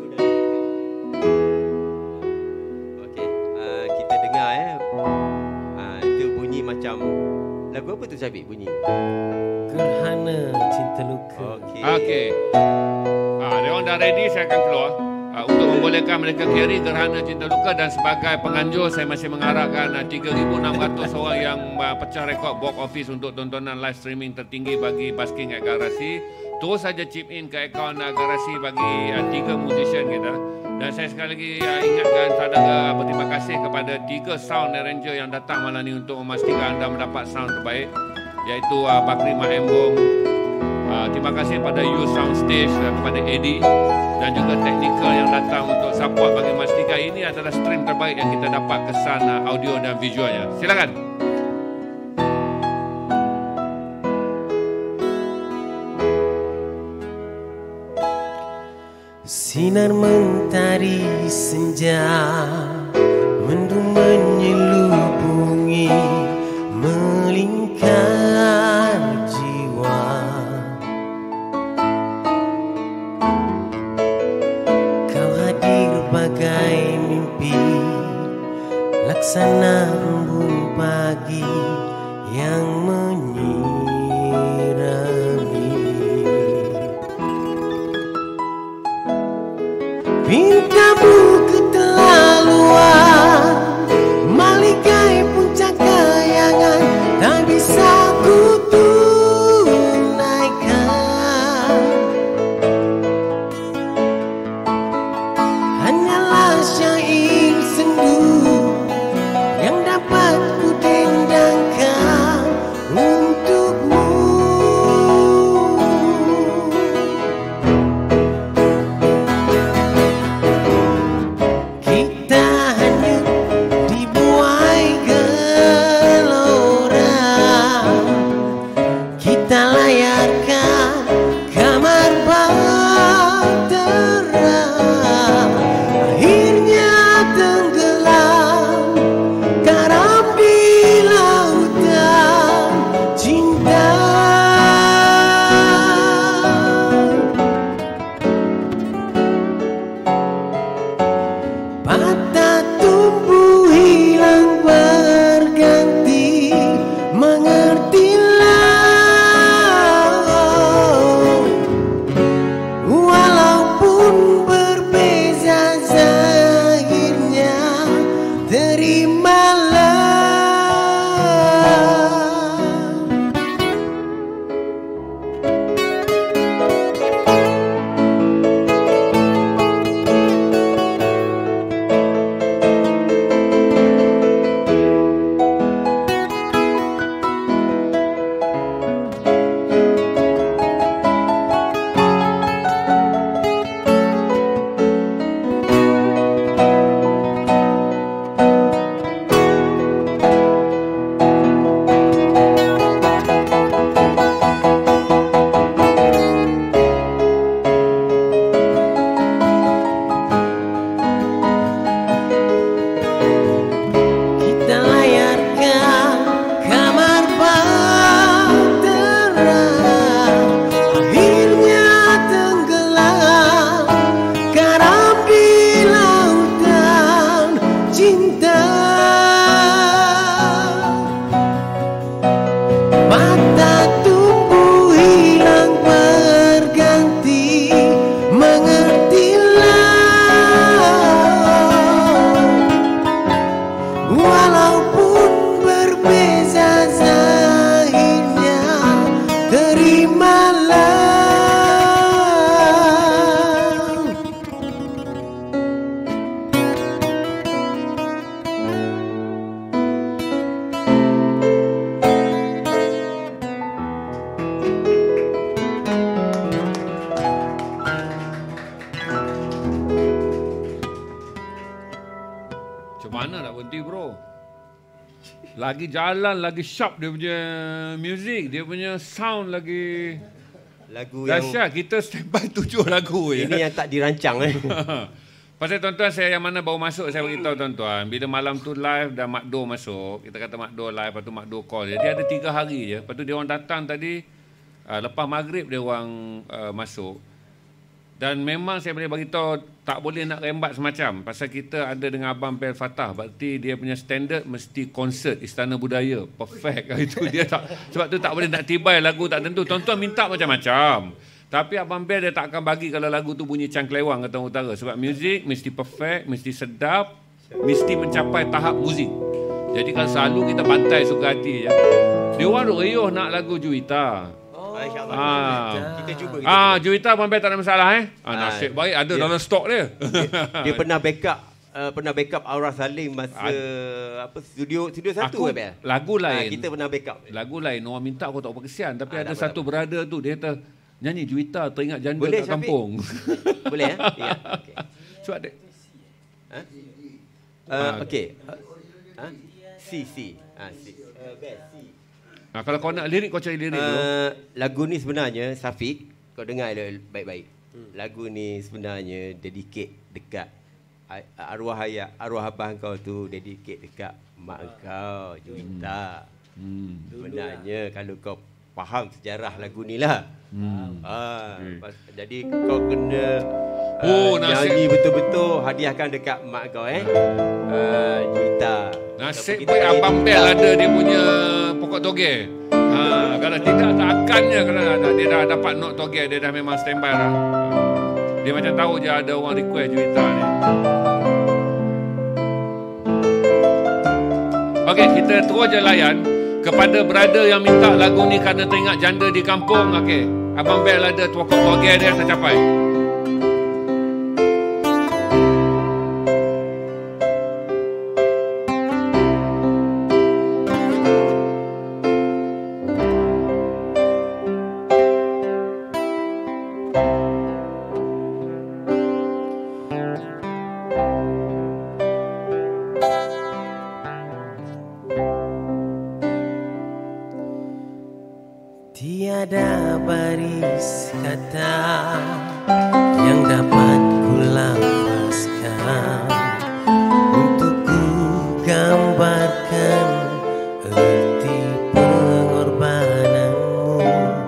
Okey, kita dengar itu bunyi macam lagu apa tu Sabit bunyi? Gerhana Cinta Luka. Okey. Dia orang dah ready, saya akan keluar untuk membolehkan mereka carry Gerhana Cinta Luka. Dan sebagai penganjur, saya masih mengharapkan 3,600 orang yang pecah rekod box office untuk tontonan live streaming tertinggi bagi Basking at Garasi. Terus saja chip in ke akaun Garasi bagi 3 musician kita. Dan saya sekali lagi ingatkan saudara, berterima kasih kepada 3 sound arranger yang datang malam ini untuk memastikan anda mendapat sound terbaik, iaitu Bakri Mahembong. Terima kasih pada You Soundstage, kepada Eddie dan juga teknikal yang datang untuk support bagi memastikan ini adalah stream terbaik yang kita dapat kesan audio dan visualnya. Silakan. Sinar mentari senja, mendung menyelubungi, melingkar jiwa. Kau hadir bagai mimpi, laksana embun pagi yang menyirami. Pintamu keterlaluan, malikai puncak kayangan, tak bisa ku tunaikan. Hanyalah syair sendu yang dapat ku dendangkan untukmu. Lagi jalan, lagi sharp dia punya music, dia punya sound lagi Lagu yang dahsyat. Kita standby 7 lagu je. ini yang tak dirancang Pasal tuan-tuan, saya yang mana baru masuk, saya beritahu tuan-tuan, bila malam tu live dan Makdo masuk, kita kata Makdo live, lepas tu Makdo call. Jadi ada 3 hari je. Lepas tu dia orang datang tadi, lepas maghrib dia orang masuk. Dan memang saya boleh beritahu, tak boleh nak rembat semacam. Pasal kita ada dengan Abang Bel Fatah. Berarti dia punya standard mesti konsert Istana Budaya. Perfect. Itu dia tak, sebab tu tak boleh nak tibai lagu tak tentu. Tuan-tuan minta macam-macam. Tapi Abang Bel dia tak akan bagi kalau lagu tu bunyi cangklewang kata orang utara. Sebab muzik mesti perfect, mesti sedap, mesti mencapai tahap muzik. Jadi kalau selalu kita bantai suka hati je. Dia orang riuh nak lagu Juwita. Kita cuba. Juwita Abang Bel tak ada masalah nasib baik ada dalam stok dia. Dia pernah backup Aura Salim masa studio 1 Bel. Lagu lain. Kita pernah backup. Lagu lain orang minta aku tak apa kesian, tapi ada satu brother tu dia kata nyanyi Juwita teringat janda kat kampung. Boleh ya. Okey. Sebab dia okey. C. Best C. Kalau kau nak lirik, kau cari lirik dulu. Lagu ni sebenarnya, Safiq, kau dengar baik-baik. Lagu ni sebenarnya dedicate dekat arwah abang kau tu, dedicate dekat mak kau, Juwita. Sebenarnya kalau kau faham sejarah lagu ni lah. Jadi kau kena nyanyi betul-betul, hadiahkan dekat mak kau Juwita. Nasib baik Abang Bel ada dia punya pokok toge. Kalau tidak tak akannya, kalau dia dah dapat note toge, dia dah memang standby lah. Dia macam tahu je ada orang request Juwita ni. Okey, kita terus je layan kepada brother yang minta lagu ni kerana teringat janda di kampung. Okey, Abang Bel ada pokok toge dia tercapai. Tiada baris kata yang dapat kulafazkan untuk ku gambarkan erti pengorbananmu.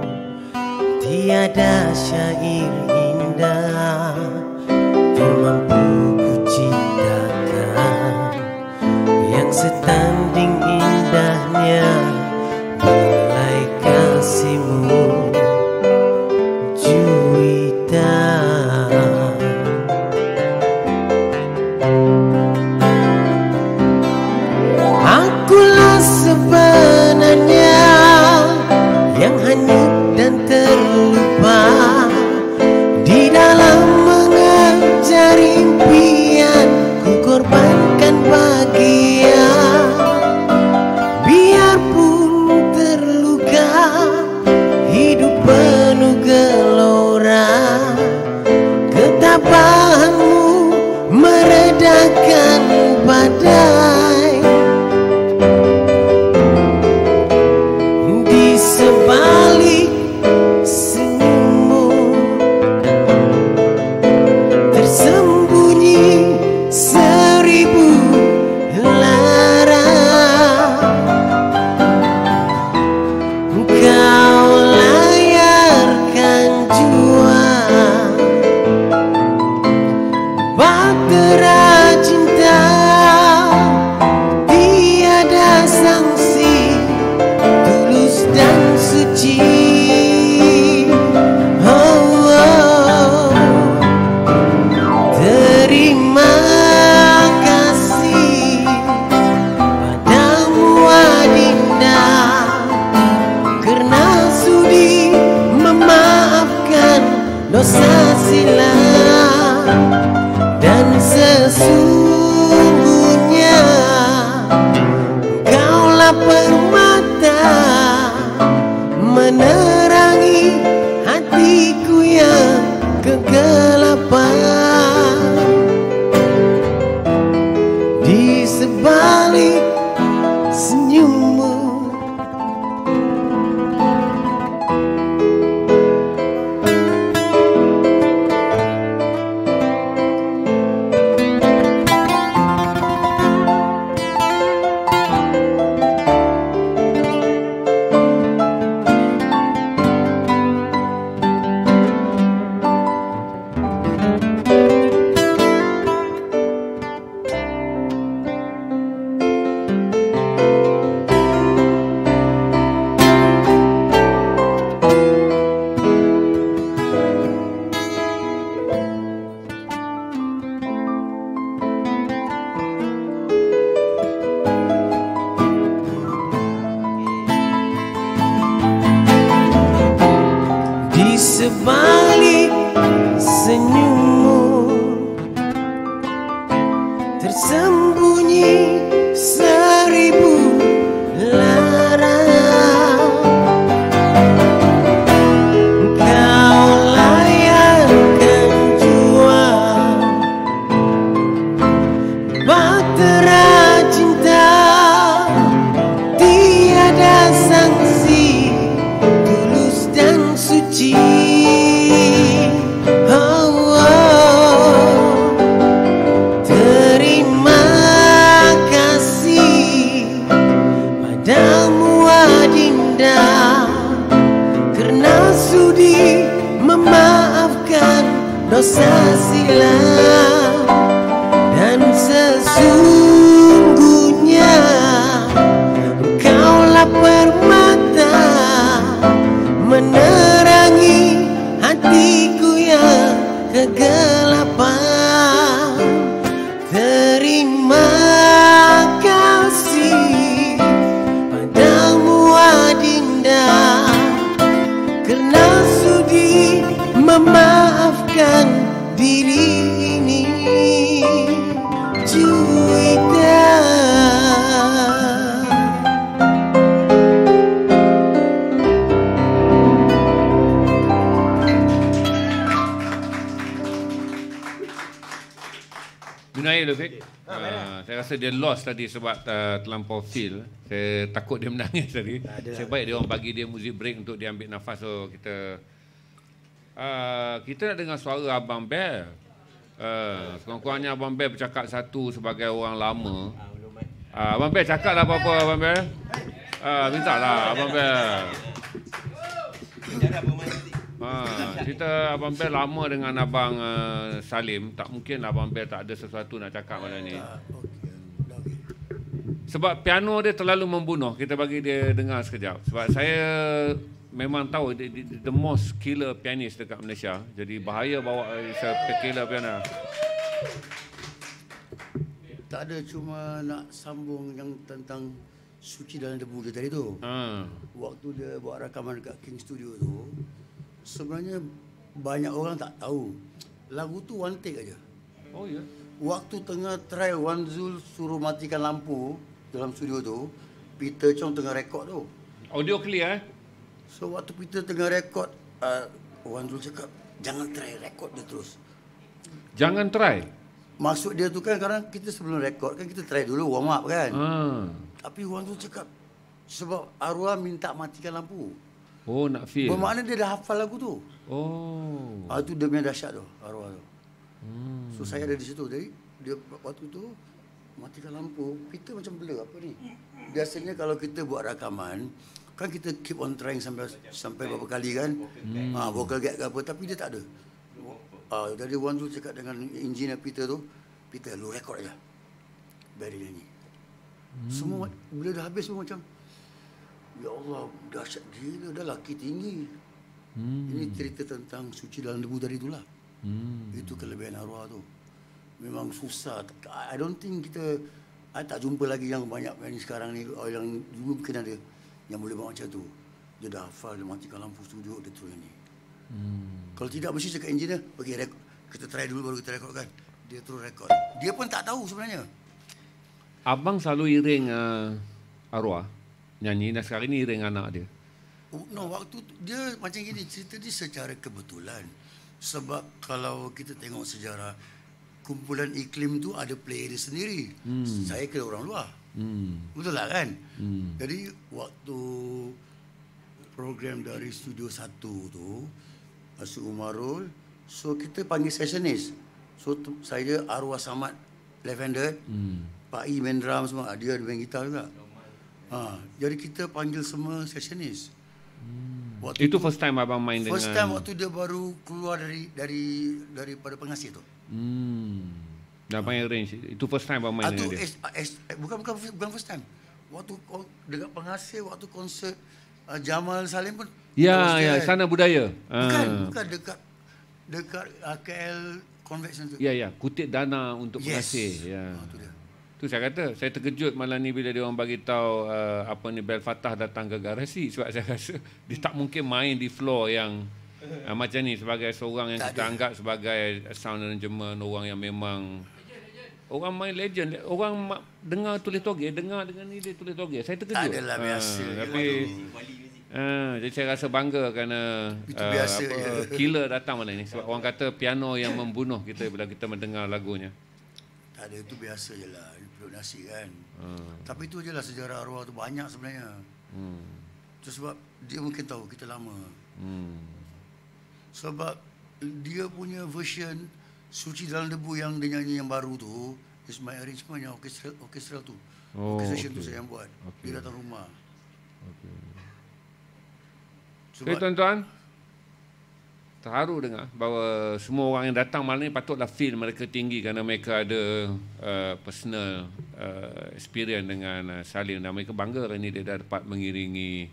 Tiada syair indah yang mampu ku ciptakan yang setanding indahnya belai kasihmu, Juwita. Akulah sebenarnya yang hanyut dan terlupa di dalam mengejar impian ku korbankan bahagia. dosa silam, dan sesungguhnya Engkaulah permata menerangi hatiku yang kegelapan. Terima kasih padamu Adinda, karena sudi memaafkan diri ini. Juwita. Gunail tu, Fik. Saya rasa dia lost tadi sebab terlampau feel. Saya takut dia menangis tadi. Saya baik dia orang bagi dia music break untuk dia ambil nafas. So kita nak dengar suara Abang Bel. Sekurang-kurangnya Abang Bel bercakap satu sebagai orang lama. Abang Bel cakap lah apa-apa Abang Bel. Minta lah Abang Bel. Kita Abang Bel lama dengan Abang Salim. Tak mungkin lah Abang Bel tak ada sesuatu nak cakap malam ni. Sebab piano dia terlalu membunuh. Kita bagi dia dengar sekejap. Sebab saya memang tahu the most killer pianist dekat Malaysia. Jadi bahaya bawa killer piano. Tak ada, cuma nak sambung yang tentang Suci Dalam Debu dia tadi tu. Waktu dia buat rakaman dekat King Studio tu, sebenarnya banyak orang tak tahu lagu tu one take aja. Oh ya. Waktu tengah trial Wan Zul suruh matikan lampu dalam studio tu, Peter Chong tengah rekod tu. Audio clear So waktu Peter tengah rekod, Wan Zul cakap jangan try rekod dia terus. Jangan try. Maksud dia tu kan kadang kita sebelum rekod kan kita try dulu warm up kan. Tapi Wan Zul cakap sebab arwah minta matikan lampu. Oh, nak feel. Bermakna dia dah hafal lagu tu. Oh. Itu dia punya dahsyat tu, arwah tu. So saya ada di situ. Jadi dia waktu tu matikan lampu, kita macam blur apa ni. Biasanya kalau kita buat rakaman, kan kita keep on trying sampai berapa kali kan. Vocal gap ke apa, tapi dia tak ada. Jadi Wan Zul cakap dengan engineer Peter tu, Peter lu rekod aja. Biar dia nyanyi. Semua bila dah habis semua macam, ya Allah, dahsyat gila, dah laki tinggi. Ini cerita tentang Suci Dalam Debu tadi itulah. Itu kelebihan arwah tu. Memang susah. I don't think I tak jumpa lagi yang banyak yang sekarang ni, yang dulu mungkin ada yang boleh buat macam tu. Dia dah hafal, dia matikan lampu studio, dia terus ni. Kalau tidak, mesti cakap engineer, okay, kita try dulu baru kita rekod kan. Dia terus rekod. Dia pun tak tahu sebenarnya. Abang selalu iring arwah nyanyi, dan sekarang ni iring anak dia. No, waktu dia macam gini, cerita dia secara kebetulan. Sebab kalau kita tengok sejarah, kumpulan iklim tu ada player dia sendiri. Saya kira orang luar. Betul lah kan? Jadi waktu program dari Studio 1 tu, Asyik Umarul, so kita panggil sessionist. So saya Arwah Samad left-handed, Pak I main drum semua, dia main gitar juga. Jadi kita panggil semua sessionist. Itu first time abang main dengan... First time waktu dia baru keluar daripada pengasih tu. Dah main range. Itu first time abang main dengan dia. Bukan first time. Waktu dekat pengasih, waktu konsert Jamal Salim pun. Ya, Sana Budaya. Bukan dekat KL Convention tu. Ya, kutip dana untuk pengasih. Ya. Tu saya kata, saya terkejut malam ni bila dia orang bagi tahu Bel Fattah datang ke garasi, sebab saya rasa dia tak mungkin main di floor yang macam ni sebagai seorang yang kita anggap sebagai sound arrangement, orang yang memang orang main legend, orang dengar tulis toge, dengar dengan ni dia tulis toge. Saya terkejut. Tak adalah biasa. Tapi jadi saya rasa bangga kerana killer datang malam ni, sebab orang kata piano yang membunuh kita bila kita mendengar lagunya. Tak ada, itu biasa je lah. Perut nasi kan. Tapi itu je lah sejarah arwah tu banyak sebenarnya. Itu sebab dia mungkin tahu kita lama. Sebab dia punya version Suci Dalam Debu yang dia nyanyi yang baru tu, is my arrangement yang orchestral tu. Orchestration tu saya yang buat. Dia datang rumah. Sebab tuan-tuan, terharu dengar bahawa semua orang yang datang malam ni patutlah feel mereka tinggi kerana mereka ada personal experience dengan Salim, dan mereka bangga hari ni dia dah dapat mengiringi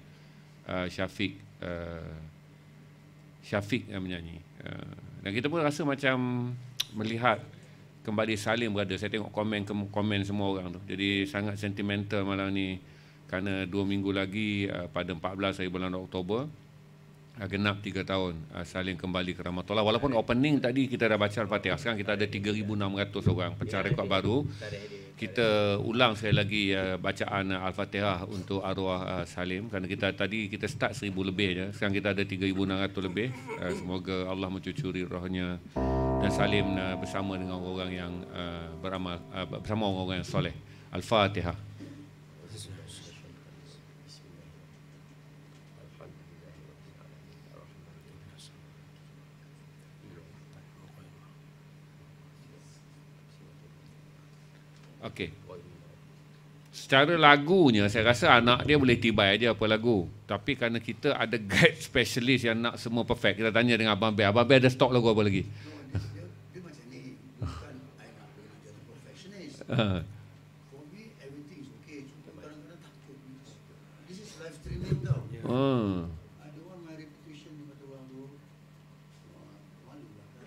Syafiq yang menyanyi. Dan kita pun rasa macam melihat kembali Salim berada. Saya tengok komen semua orang tu. Jadi sangat sentimental malam ni kerana 2 minggu lagi pada 14 hari bulan Oktober genap 3 tahun Salim kembali ke Rahmatullah. Walaupun opening tadi kita dah baca Al-Fatihah, sekarang kita ada 3,600 orang, pecah rekod baru. Kita ulang sekali lagi bacaan Al-Fatihah untuk arwah Salim, kerana kita start 1,000 lebih je, sekarang kita ada 3,600 lebih. Semoga Allah mencucuri rohnya dan Salim bersama dengan orang yang beramal, bersama orang-orang yang soleh. Al-Fatihah. Okey. Secara lagunya saya rasa anak dia boleh tibai aja apa lagu. Tapi kerana kita ada guide specialist yang nak semua perfect, kita tanya dengan Abang Bel. Abang Bel ada stok lagu apa lagi? Dia macam ni, bukan I nak jadi perfectionist. For me everything is okay. Cuma kadang-kadang takut. This is live streaming tau. I don't want my reputation kata orang tu. Malu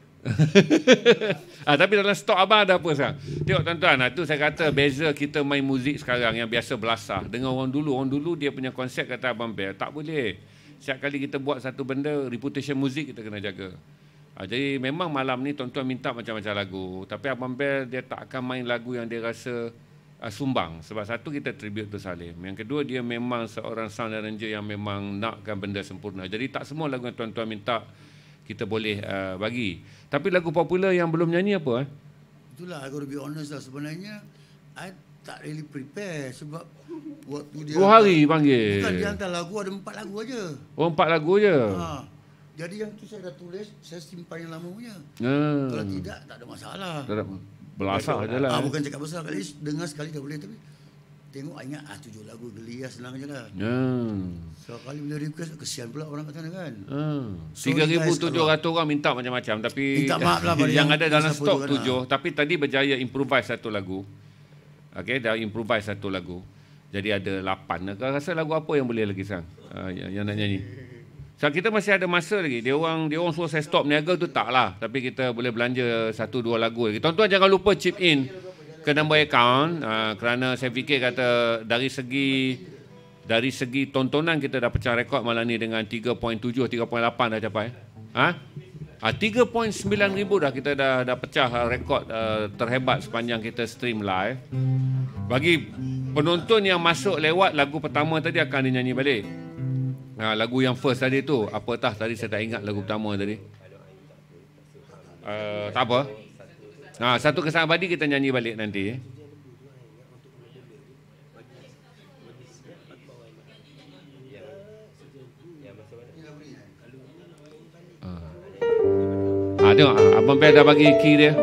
lah. Tapi dalam stok abang ada apa sekarang? Tengok tuan-tuan, itu saya kata beza kita main muzik sekarang yang biasa belasah dengan orang dulu. Orang dulu dia punya konsep, kata Abang Bel, tak boleh. Setiap kali kita buat satu benda, reputation muzik kita kena jaga. Jadi memang malam ni tuan-tuan minta macam-macam lagu. Tapi Abang Bel dia tak akan main lagu yang dia rasa sumbang. Sebab satu, kita tribute to Salim. Yang kedua, dia memang seorang sound arranger yang memang nakkan benda sempurna. Jadi tak semua lagu yang tuan-tuan minta kita boleh bagi. Tapi lagu popular yang belum nyanyi apa? Itulah, I got to be honest lah. Sebenarnya, I tak really prepare sebab waktu dia... 2 hari panggil. Bukan, dia hantar lagu, ada 4 lagu aja. Oh, 4 lagu je? Jadi yang tu saya dah tulis, saya simpan yang lama punya. Kalau tidak, tak ada masalah. Belasah je lah. Bukan cakap besar, kali dengar sekali dah boleh. Tapi tengok, ingat 7 lagu geli lah, senang je lah. So kali bila request, kesian pula orang kat sana kan. 3,700 orang minta macam-macam. Tapi minta maaf lah yang ada dalam stok 7. Tapi tadi berjaya improvise satu lagu. Okay, dah improvise satu lagu. Jadi ada 8. Rasa lagu apa yang boleh lagi sekarang yang nak nyanyi? So, kita masih ada masa lagi. Dia orang suruh saya stop niaga tu, tak lah. Tapi kita boleh belanja 1-2 lagu lagi. Tuan-tuan jangan lupa chip in ke nombor akaun, kerana saya fikir kata dari segi tontonan kita dah pecah rekod malam ni dengan 3.7, 3.8 dah capai. 3.9 ribu dah kita dah pecah rekod terhebat sepanjang kita stream live. Bagi penonton yang masuk lewat, lagu pertama tadi akan dinyanyi balik. Lagu yang first tadi tu, apatah tadi saya tak ingat lagu pertama tadi. Tak apa. Satu Kesan Abadi kita nyanyi balik nanti. Tengok, Abang Bel dah bagi key dia.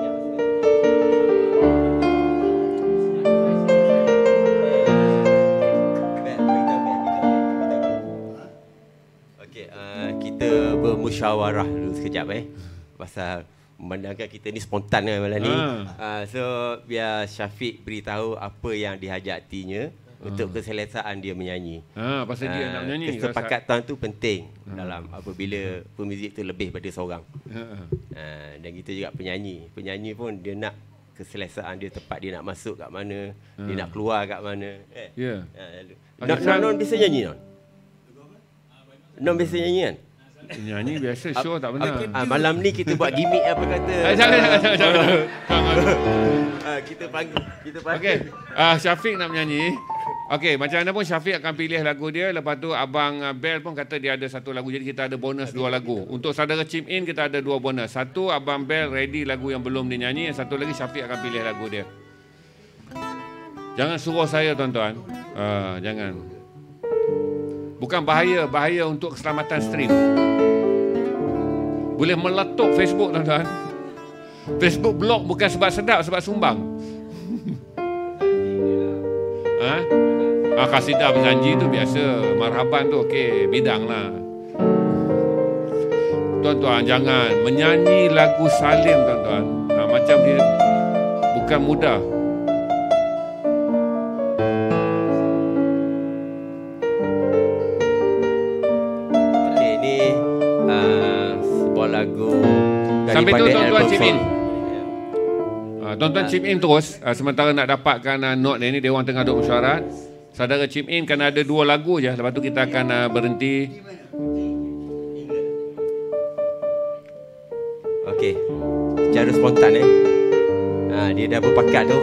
Okey, kita bermusyawarah dulu sekejap pasal memandangkan kita ni spontan kan malam ni. So biar Syafiq beritahu apa yang dihajatinya untuk keselesaan dia menyanyi. Pasal dia nak menyanyi. Kesepakatan tu penting dalam apabila pemuzik tu lebih pada seorang. Dan kita juga penyanyi pun dia nak keselesaan dia tepat, dia nak masuk kat mana, dia nak keluar kat mana. Non biasa nyanyi non biasa nyanyi kan? Nyanyi biasa, show tak benar. Malam ni kita buat gimmick apa kata. Jangan. Kita panggil. Okey. Syafiq nak menyanyi. Okey, macam mana pun Syafiq akan pilih lagu dia. Lepas tu Abang Bel pun kata dia ada satu lagu. Jadi kita ada bonus 2 lagu. Untuk saudara chip in kita ada 2 bonus. Satu, Abang Bel ready lagu yang belum dinyanyi. Yang satu lagi Syafiq akan pilih lagu dia. Jangan suruh saya tuan-tuan. Jangan. Bukan bahaya untuk keselamatan stream. Boleh meletup Facebook tuan-tuan. Facebook block bukan sebab sedap, sebab sumbang. Kasidah berjanji tu biasa. Marhaban tu okey, bidang lah. tuan-tuan, jangan menyanyi lagu Salim, tuan-tuan. Macam dia bukan mudah. Okey, ini sebuah lagu Sampai tu daripada tuan-tuan album chip in. Soul. Tuan-tuan chip in terus sementara nak dapatkan note ni. Dia orang tengah duk mesyuarat. Saudara chip in kerana ada 2 lagu je. Lepas tu kita akan berhenti. Okey. Secara spontan dia dah berpakat tu.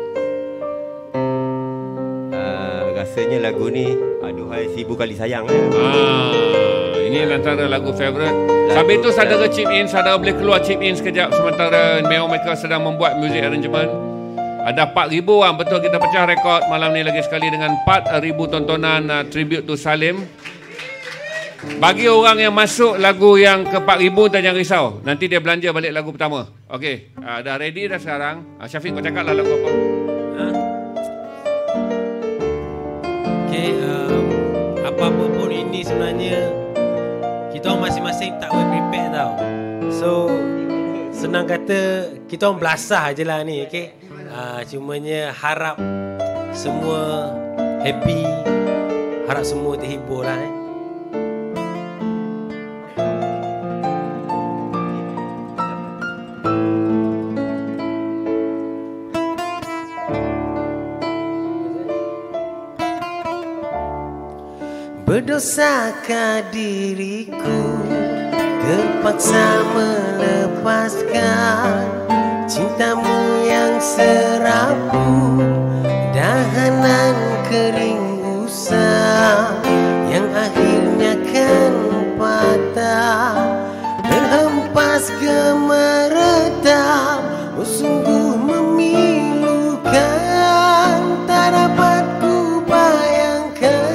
Rasanya lagu ni aduhai 1000 kali sayang Ini antara lagu favourite. Sambil tu saudara chip in, saudara boleh keluar chip in sekejap sementara mereka sedang membuat music arrangement. Ada 4,000 orang, betul kita pecah rekod malam ni lagi sekali dengan 4,000 tontonan tribute to Salim. Bagi orang yang masuk lagu yang ke 4,000 tak jangan risau. Nanti dia belanja balik lagu pertama. Okey, dah ready dah sekarang. Syafiq kau cakap lah lagu apa? Okey, apa-apa pun ini sebenarnya kita orang masing-masing tak boleh prepare tau. So senang kata kita orang belasah je lah ni, okey. Cumanya harap semua happy, harap semua terhibur lah Berdosakah diriku terpaksa melepaskan cintamu yang serapu, dahanan kering usang yang akhirnya kan patah, terhempas gemeretak, sungguh memilukan, tak dapat ku bayangkan.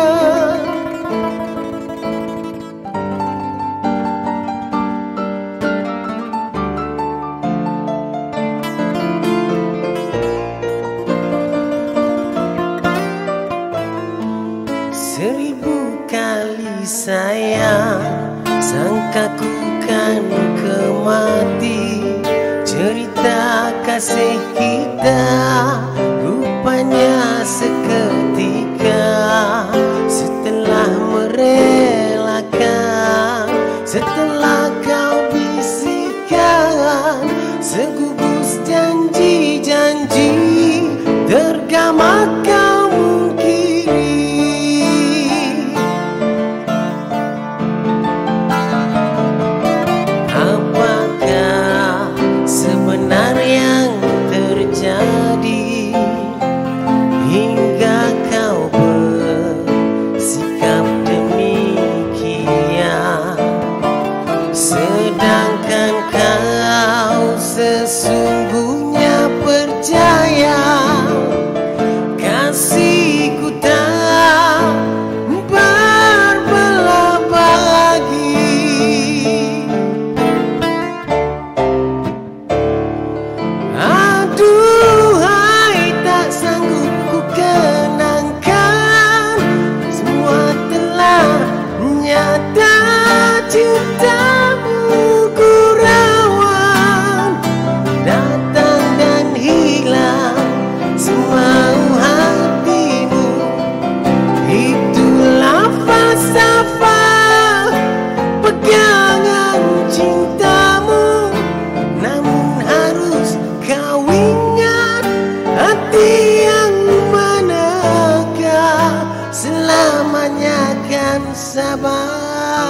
Sayang, sangka ku kan kemati, cerita kasih kita rupanya seketika, setelah merelakan, setelah kau bisikan segugus janji-janji, tergama kau mungkiri. Yang terjadi hingga kau bersikap demikian, sedangkan kau sesungguhnya percaya kasihku tak berbelah bagi. Cintamu ku rawan, datang dan hilang semau hatimu. Itulah falsafah pegangan cintamu. Namun harus kau ingat, hati yang manakah selamanya kan sabar.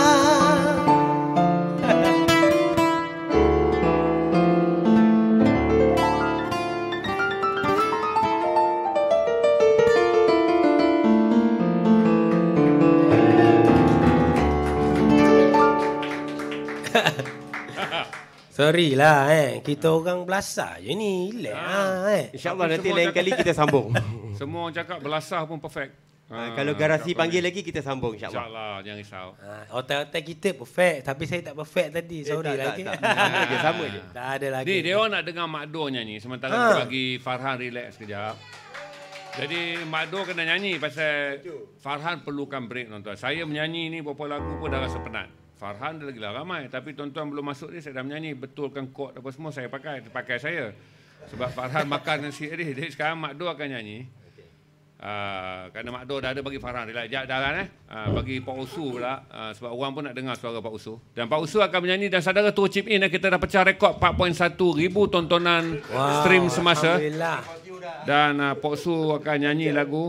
Sorry lah kita orang belasah je ni. InsyaAllah nanti lain kali kita sambung. Semua orang cakap belasah pun perfect. Kalau garasi panggil lagi kita sambung insyaAllah. InsyaAllah, jangan risau. Hotel-hotel kita perfect, tapi saya tak perfect tadi. Sorry lagi. Sama je. Tak ada lagi. Ni dia orang nak dengar Mak Do nyanyi sementara kita bagi Farhan relax sekejap. Jadi Mak Do kena nyanyi pasal Farhan perlukan break, tuan-tuan. Saya menyanyi ni beberapa lagu pun dah rasa penat. Farhan dia lagi lah ramai. Tapi tuan-tuan belum masuk ni, saya dah menyanyi. Betulkan kod apa semua saya pakai saya. Sebab Farhan makan nasi ni. Jadi sekarang Mak Do akan nyanyi. Kerana Mak Do dah ada bagi Farhan. Dia dah kan bagi Pak Usu pula. Sebab orang pun nak dengar suara Pak Usu. Dan Pak Usu akan menyanyi. Dan saudara tu chip in. Kita dah pecah rekod 4.1 ribu tontonan stream semasa. Alhamdulillah. Dan Pak Usu akan nyanyi lagu.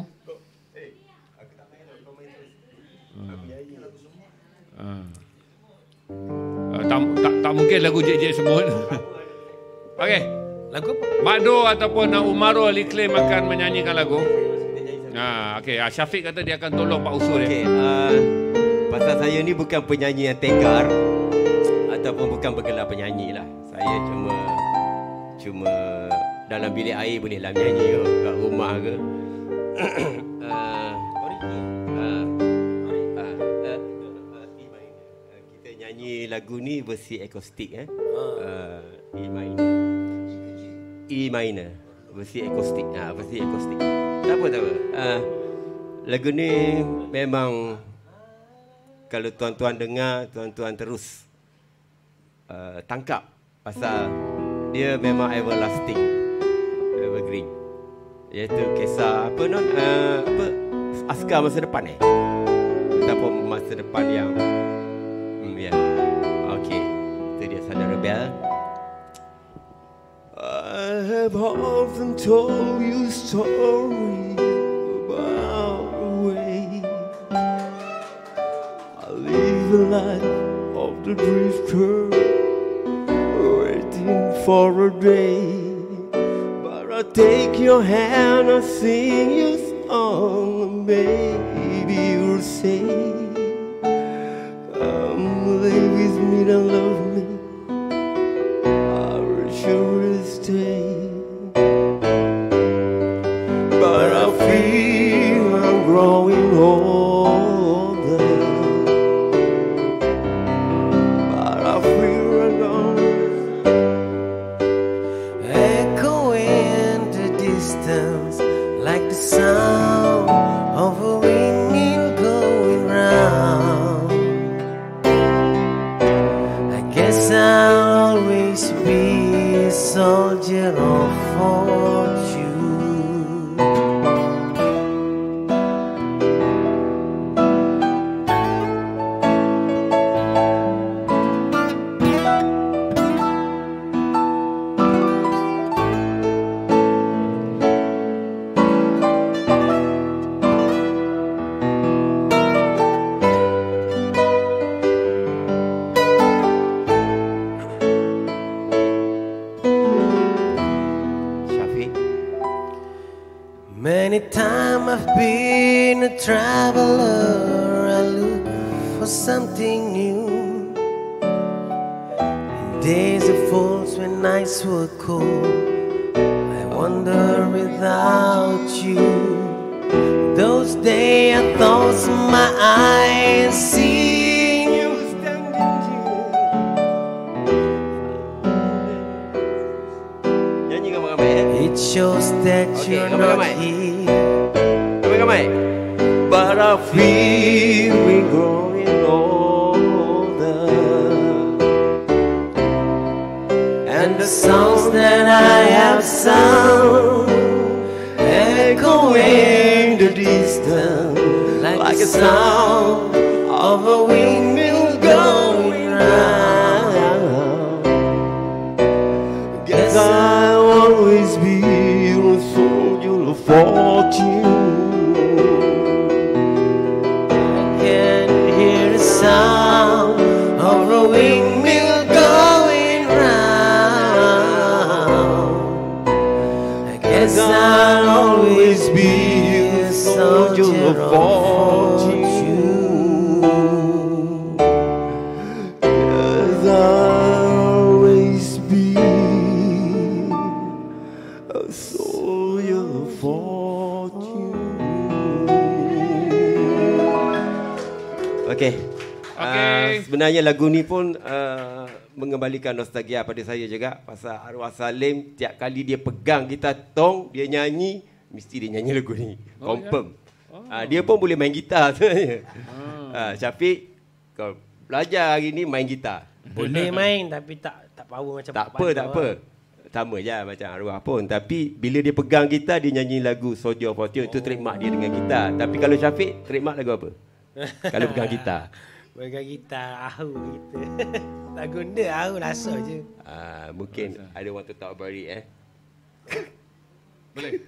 Tak mungkin lagu JJ semua. Okey. Lagu apa? Mak Do ataupun Umarul Iklim akan menyanyikan lagu. Okey. Syafiq kata dia akan tolong Pak Usul dia. Okey, pasal saya ni bukan penyanyi yang tegar ataupun bukan bergelar penyanyi lah. Saya cuma dalam bilik air bolehlah menyanyi ke, kat rumah ke. Kita nyanyi lagu ni versi akustik E minor versi akustik. Versi akustik. Tak apa. Lagu ni memang kalau tuan-tuan dengar, tuan-tuan terus tangkap pasal dia memang everlasting, evergreen. Iaitu kisah askar masa depan ataupun masa depan yang okey, itu dia saudara Bel. I have often told you stories about the way I live the life of the drifter, waiting for a day. But I take your hand, I sing you song, baby, you'll say, come live with me and love me. I will surely stay. But I feel I'm growing older. But I feel I'm gone. Echoing the distance like the sound of a windmill going round. I guess I'll always be a soldier of fortune. Syafiq. Many times I've been a traveler, I look for something new. In days of falls when nights were cold, I wander without you. Those days I thought my eyes seeing you. Nyanyi ramai-ramai. It shows that Okay, you're ramai-ramai. not here. Ramai-ramai. But I feel me growing older, And the songs that I have sung echoing the distance like the sound of a windmill going round. guess I'll always be a soldier of fortune. I can hear the sound of a windmill going round. I guess I'll always be a soldier of fortune. Yes, I'll always be a soldier of fortune. Okay. Sebenarnya lagu ni pun mengembalikan nostalgia pada saya juga. Pasal arwah Salim tiap kali dia pegang gitar tong, dia nyanyi, mesti dia nyanyi lagu ni. Confirm. Dia pun boleh main gitar sebenarnya. Syafiq, kau belajar hari ni main gitar. Boleh main tapi tak power macam Tak Pak apa, Padu tak lah. apa. Sama je macam arwah pun. Tapi bila dia pegang gitar, dia nyanyi lagu Soldier of Fortune. Itu trademark dia dengan gitar. Tapi kalau Syafiq, trademark lagu apa? Kalau pegang gitar. Pegang gitar, ahu kita. Tak guna, ahu rasa je. Mungkin ada want to talk about it Boleh.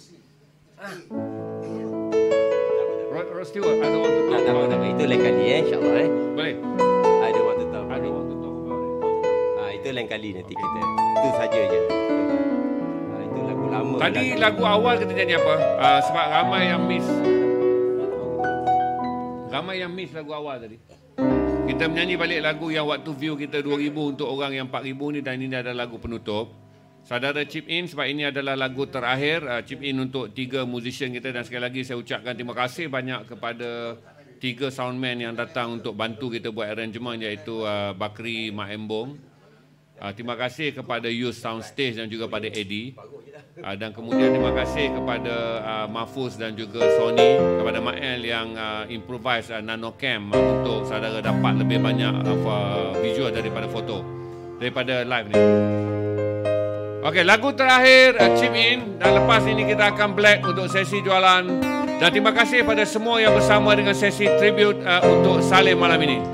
Rod Stewart, I don't want to talk Tak about apa. it. Itu lain kali insyaAllah Boleh. I don't want to talk I about don't it. want to talk about it. Itu lain kali nanti kita. Itu saja je. Itu lagu lama. Tadi lagu awal kita nyanyi apa? Sebab ramai yang miss lagu awal tadi. Kita menyanyi balik lagu yang waktu view kita 2,000 untuk orang yang 4,000 ni, dan ini adalah lagu penutup. Saudara chip in sebab ini adalah lagu terakhir. Chip in untuk 3 musician kita, dan sekali lagi saya ucapkan terima kasih banyak kepada 3 soundman yang datang untuk bantu kita buat arrangement, iaitu Bakri Mak Embong. Terima kasih kepada Youth Soundstage dan juga pada Eddie. Dan kemudian terima kasih kepada Mahfuz dan juga Sony, kepada Mael yang improvise nano cam untuk saudara dapat lebih banyak visual daripada foto, daripada live ni. Okey, lagu terakhir chip in, dan lepas ini kita akan black untuk sesi jualan. Dan terima kasih pada semua yang bersama dengan sesi tribute untuk Saleh malam ini.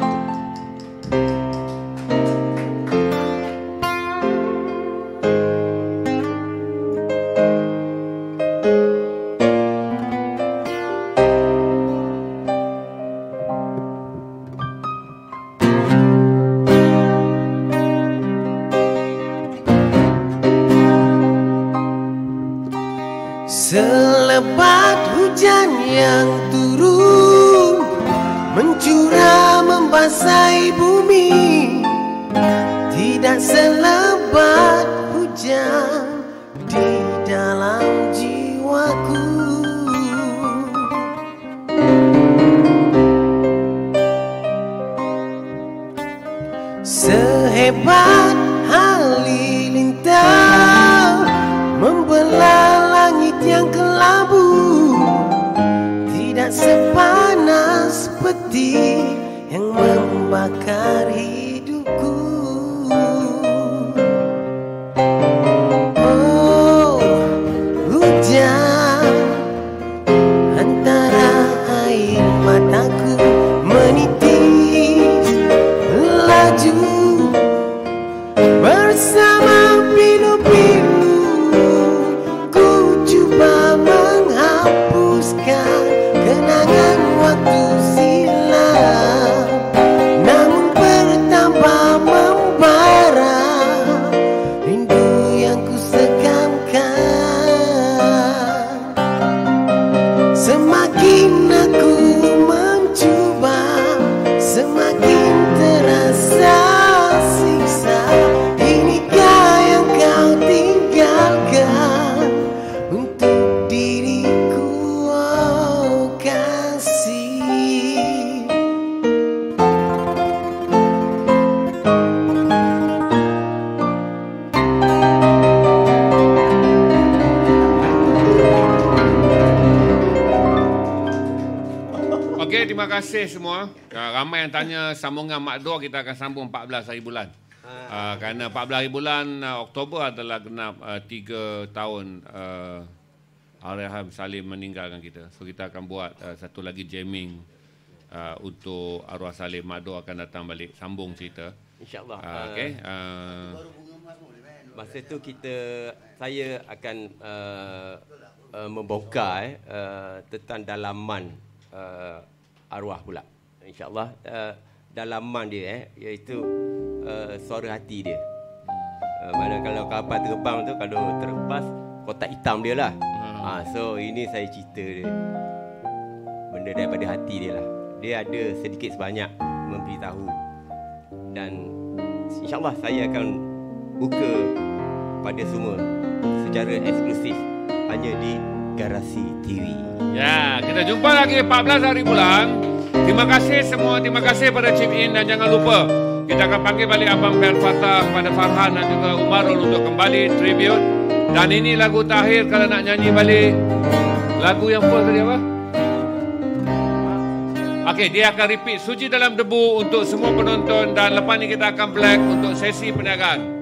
Selebat hujan yang turun mencurah membasahi bumi, tidak selebat hujan di dalam jiwaku. Sehebat halilintar membelah langit yang kelabu, tidak sepanas peti yang membakar hidupku. Oh, hujan antara air mataku menitis laju bersama pilu-pilu. Menghapuskan kenangan waktu silam, namun bertambah membara rindu yang ku segamkan. Semakin aku mencuba, semakin terasa siksa. Inikah yang kau tinggalkan untuk diriku, oh kasih. Okey, terima kasih semua. Ramai yang tanya sambungan Mak Dor, kita akan sambung 14 hari bulan. Kerana 14 hari bulan Oktober adalah genap 3 tahun Allahyarham Salim meninggalkan kita. So kita akan buat satu lagi jamming untuk arwah Salim. Mak Dor akan datang balik sambung cerita. InsyaAllah. Okey. Masa tu saya akan membongkar tentang dalaman arwah pula. InsyaAllah dalaman dia iaitu suara hati dia. Mana kalau kapal terbang tu, kalau terlepas kotak hitam dia lah. So ini saya cerita dia, benda daripada hati dia lah. Dia ada sedikit sebanyak memberitahu, dan insyaAllah saya akan buka pada semua secara eksklusif hanya di Garasi TV. Ya, kita jumpa lagi 14 hari bulan. Terima kasih semua, terima kasih pada chip in, dan jangan lupa kita akan panggil balik Abang Per Fatah, kepada Farhan dan juga Umarul untuk kembali tribute. Dan ini lagu terakhir kalau nak nyanyi balik. Lagu yang first tadi apa? Okey, dia akan repeat Suci Dalam Debu untuk semua penonton dan lepas ni kita akan black untuk sesi perniagaan.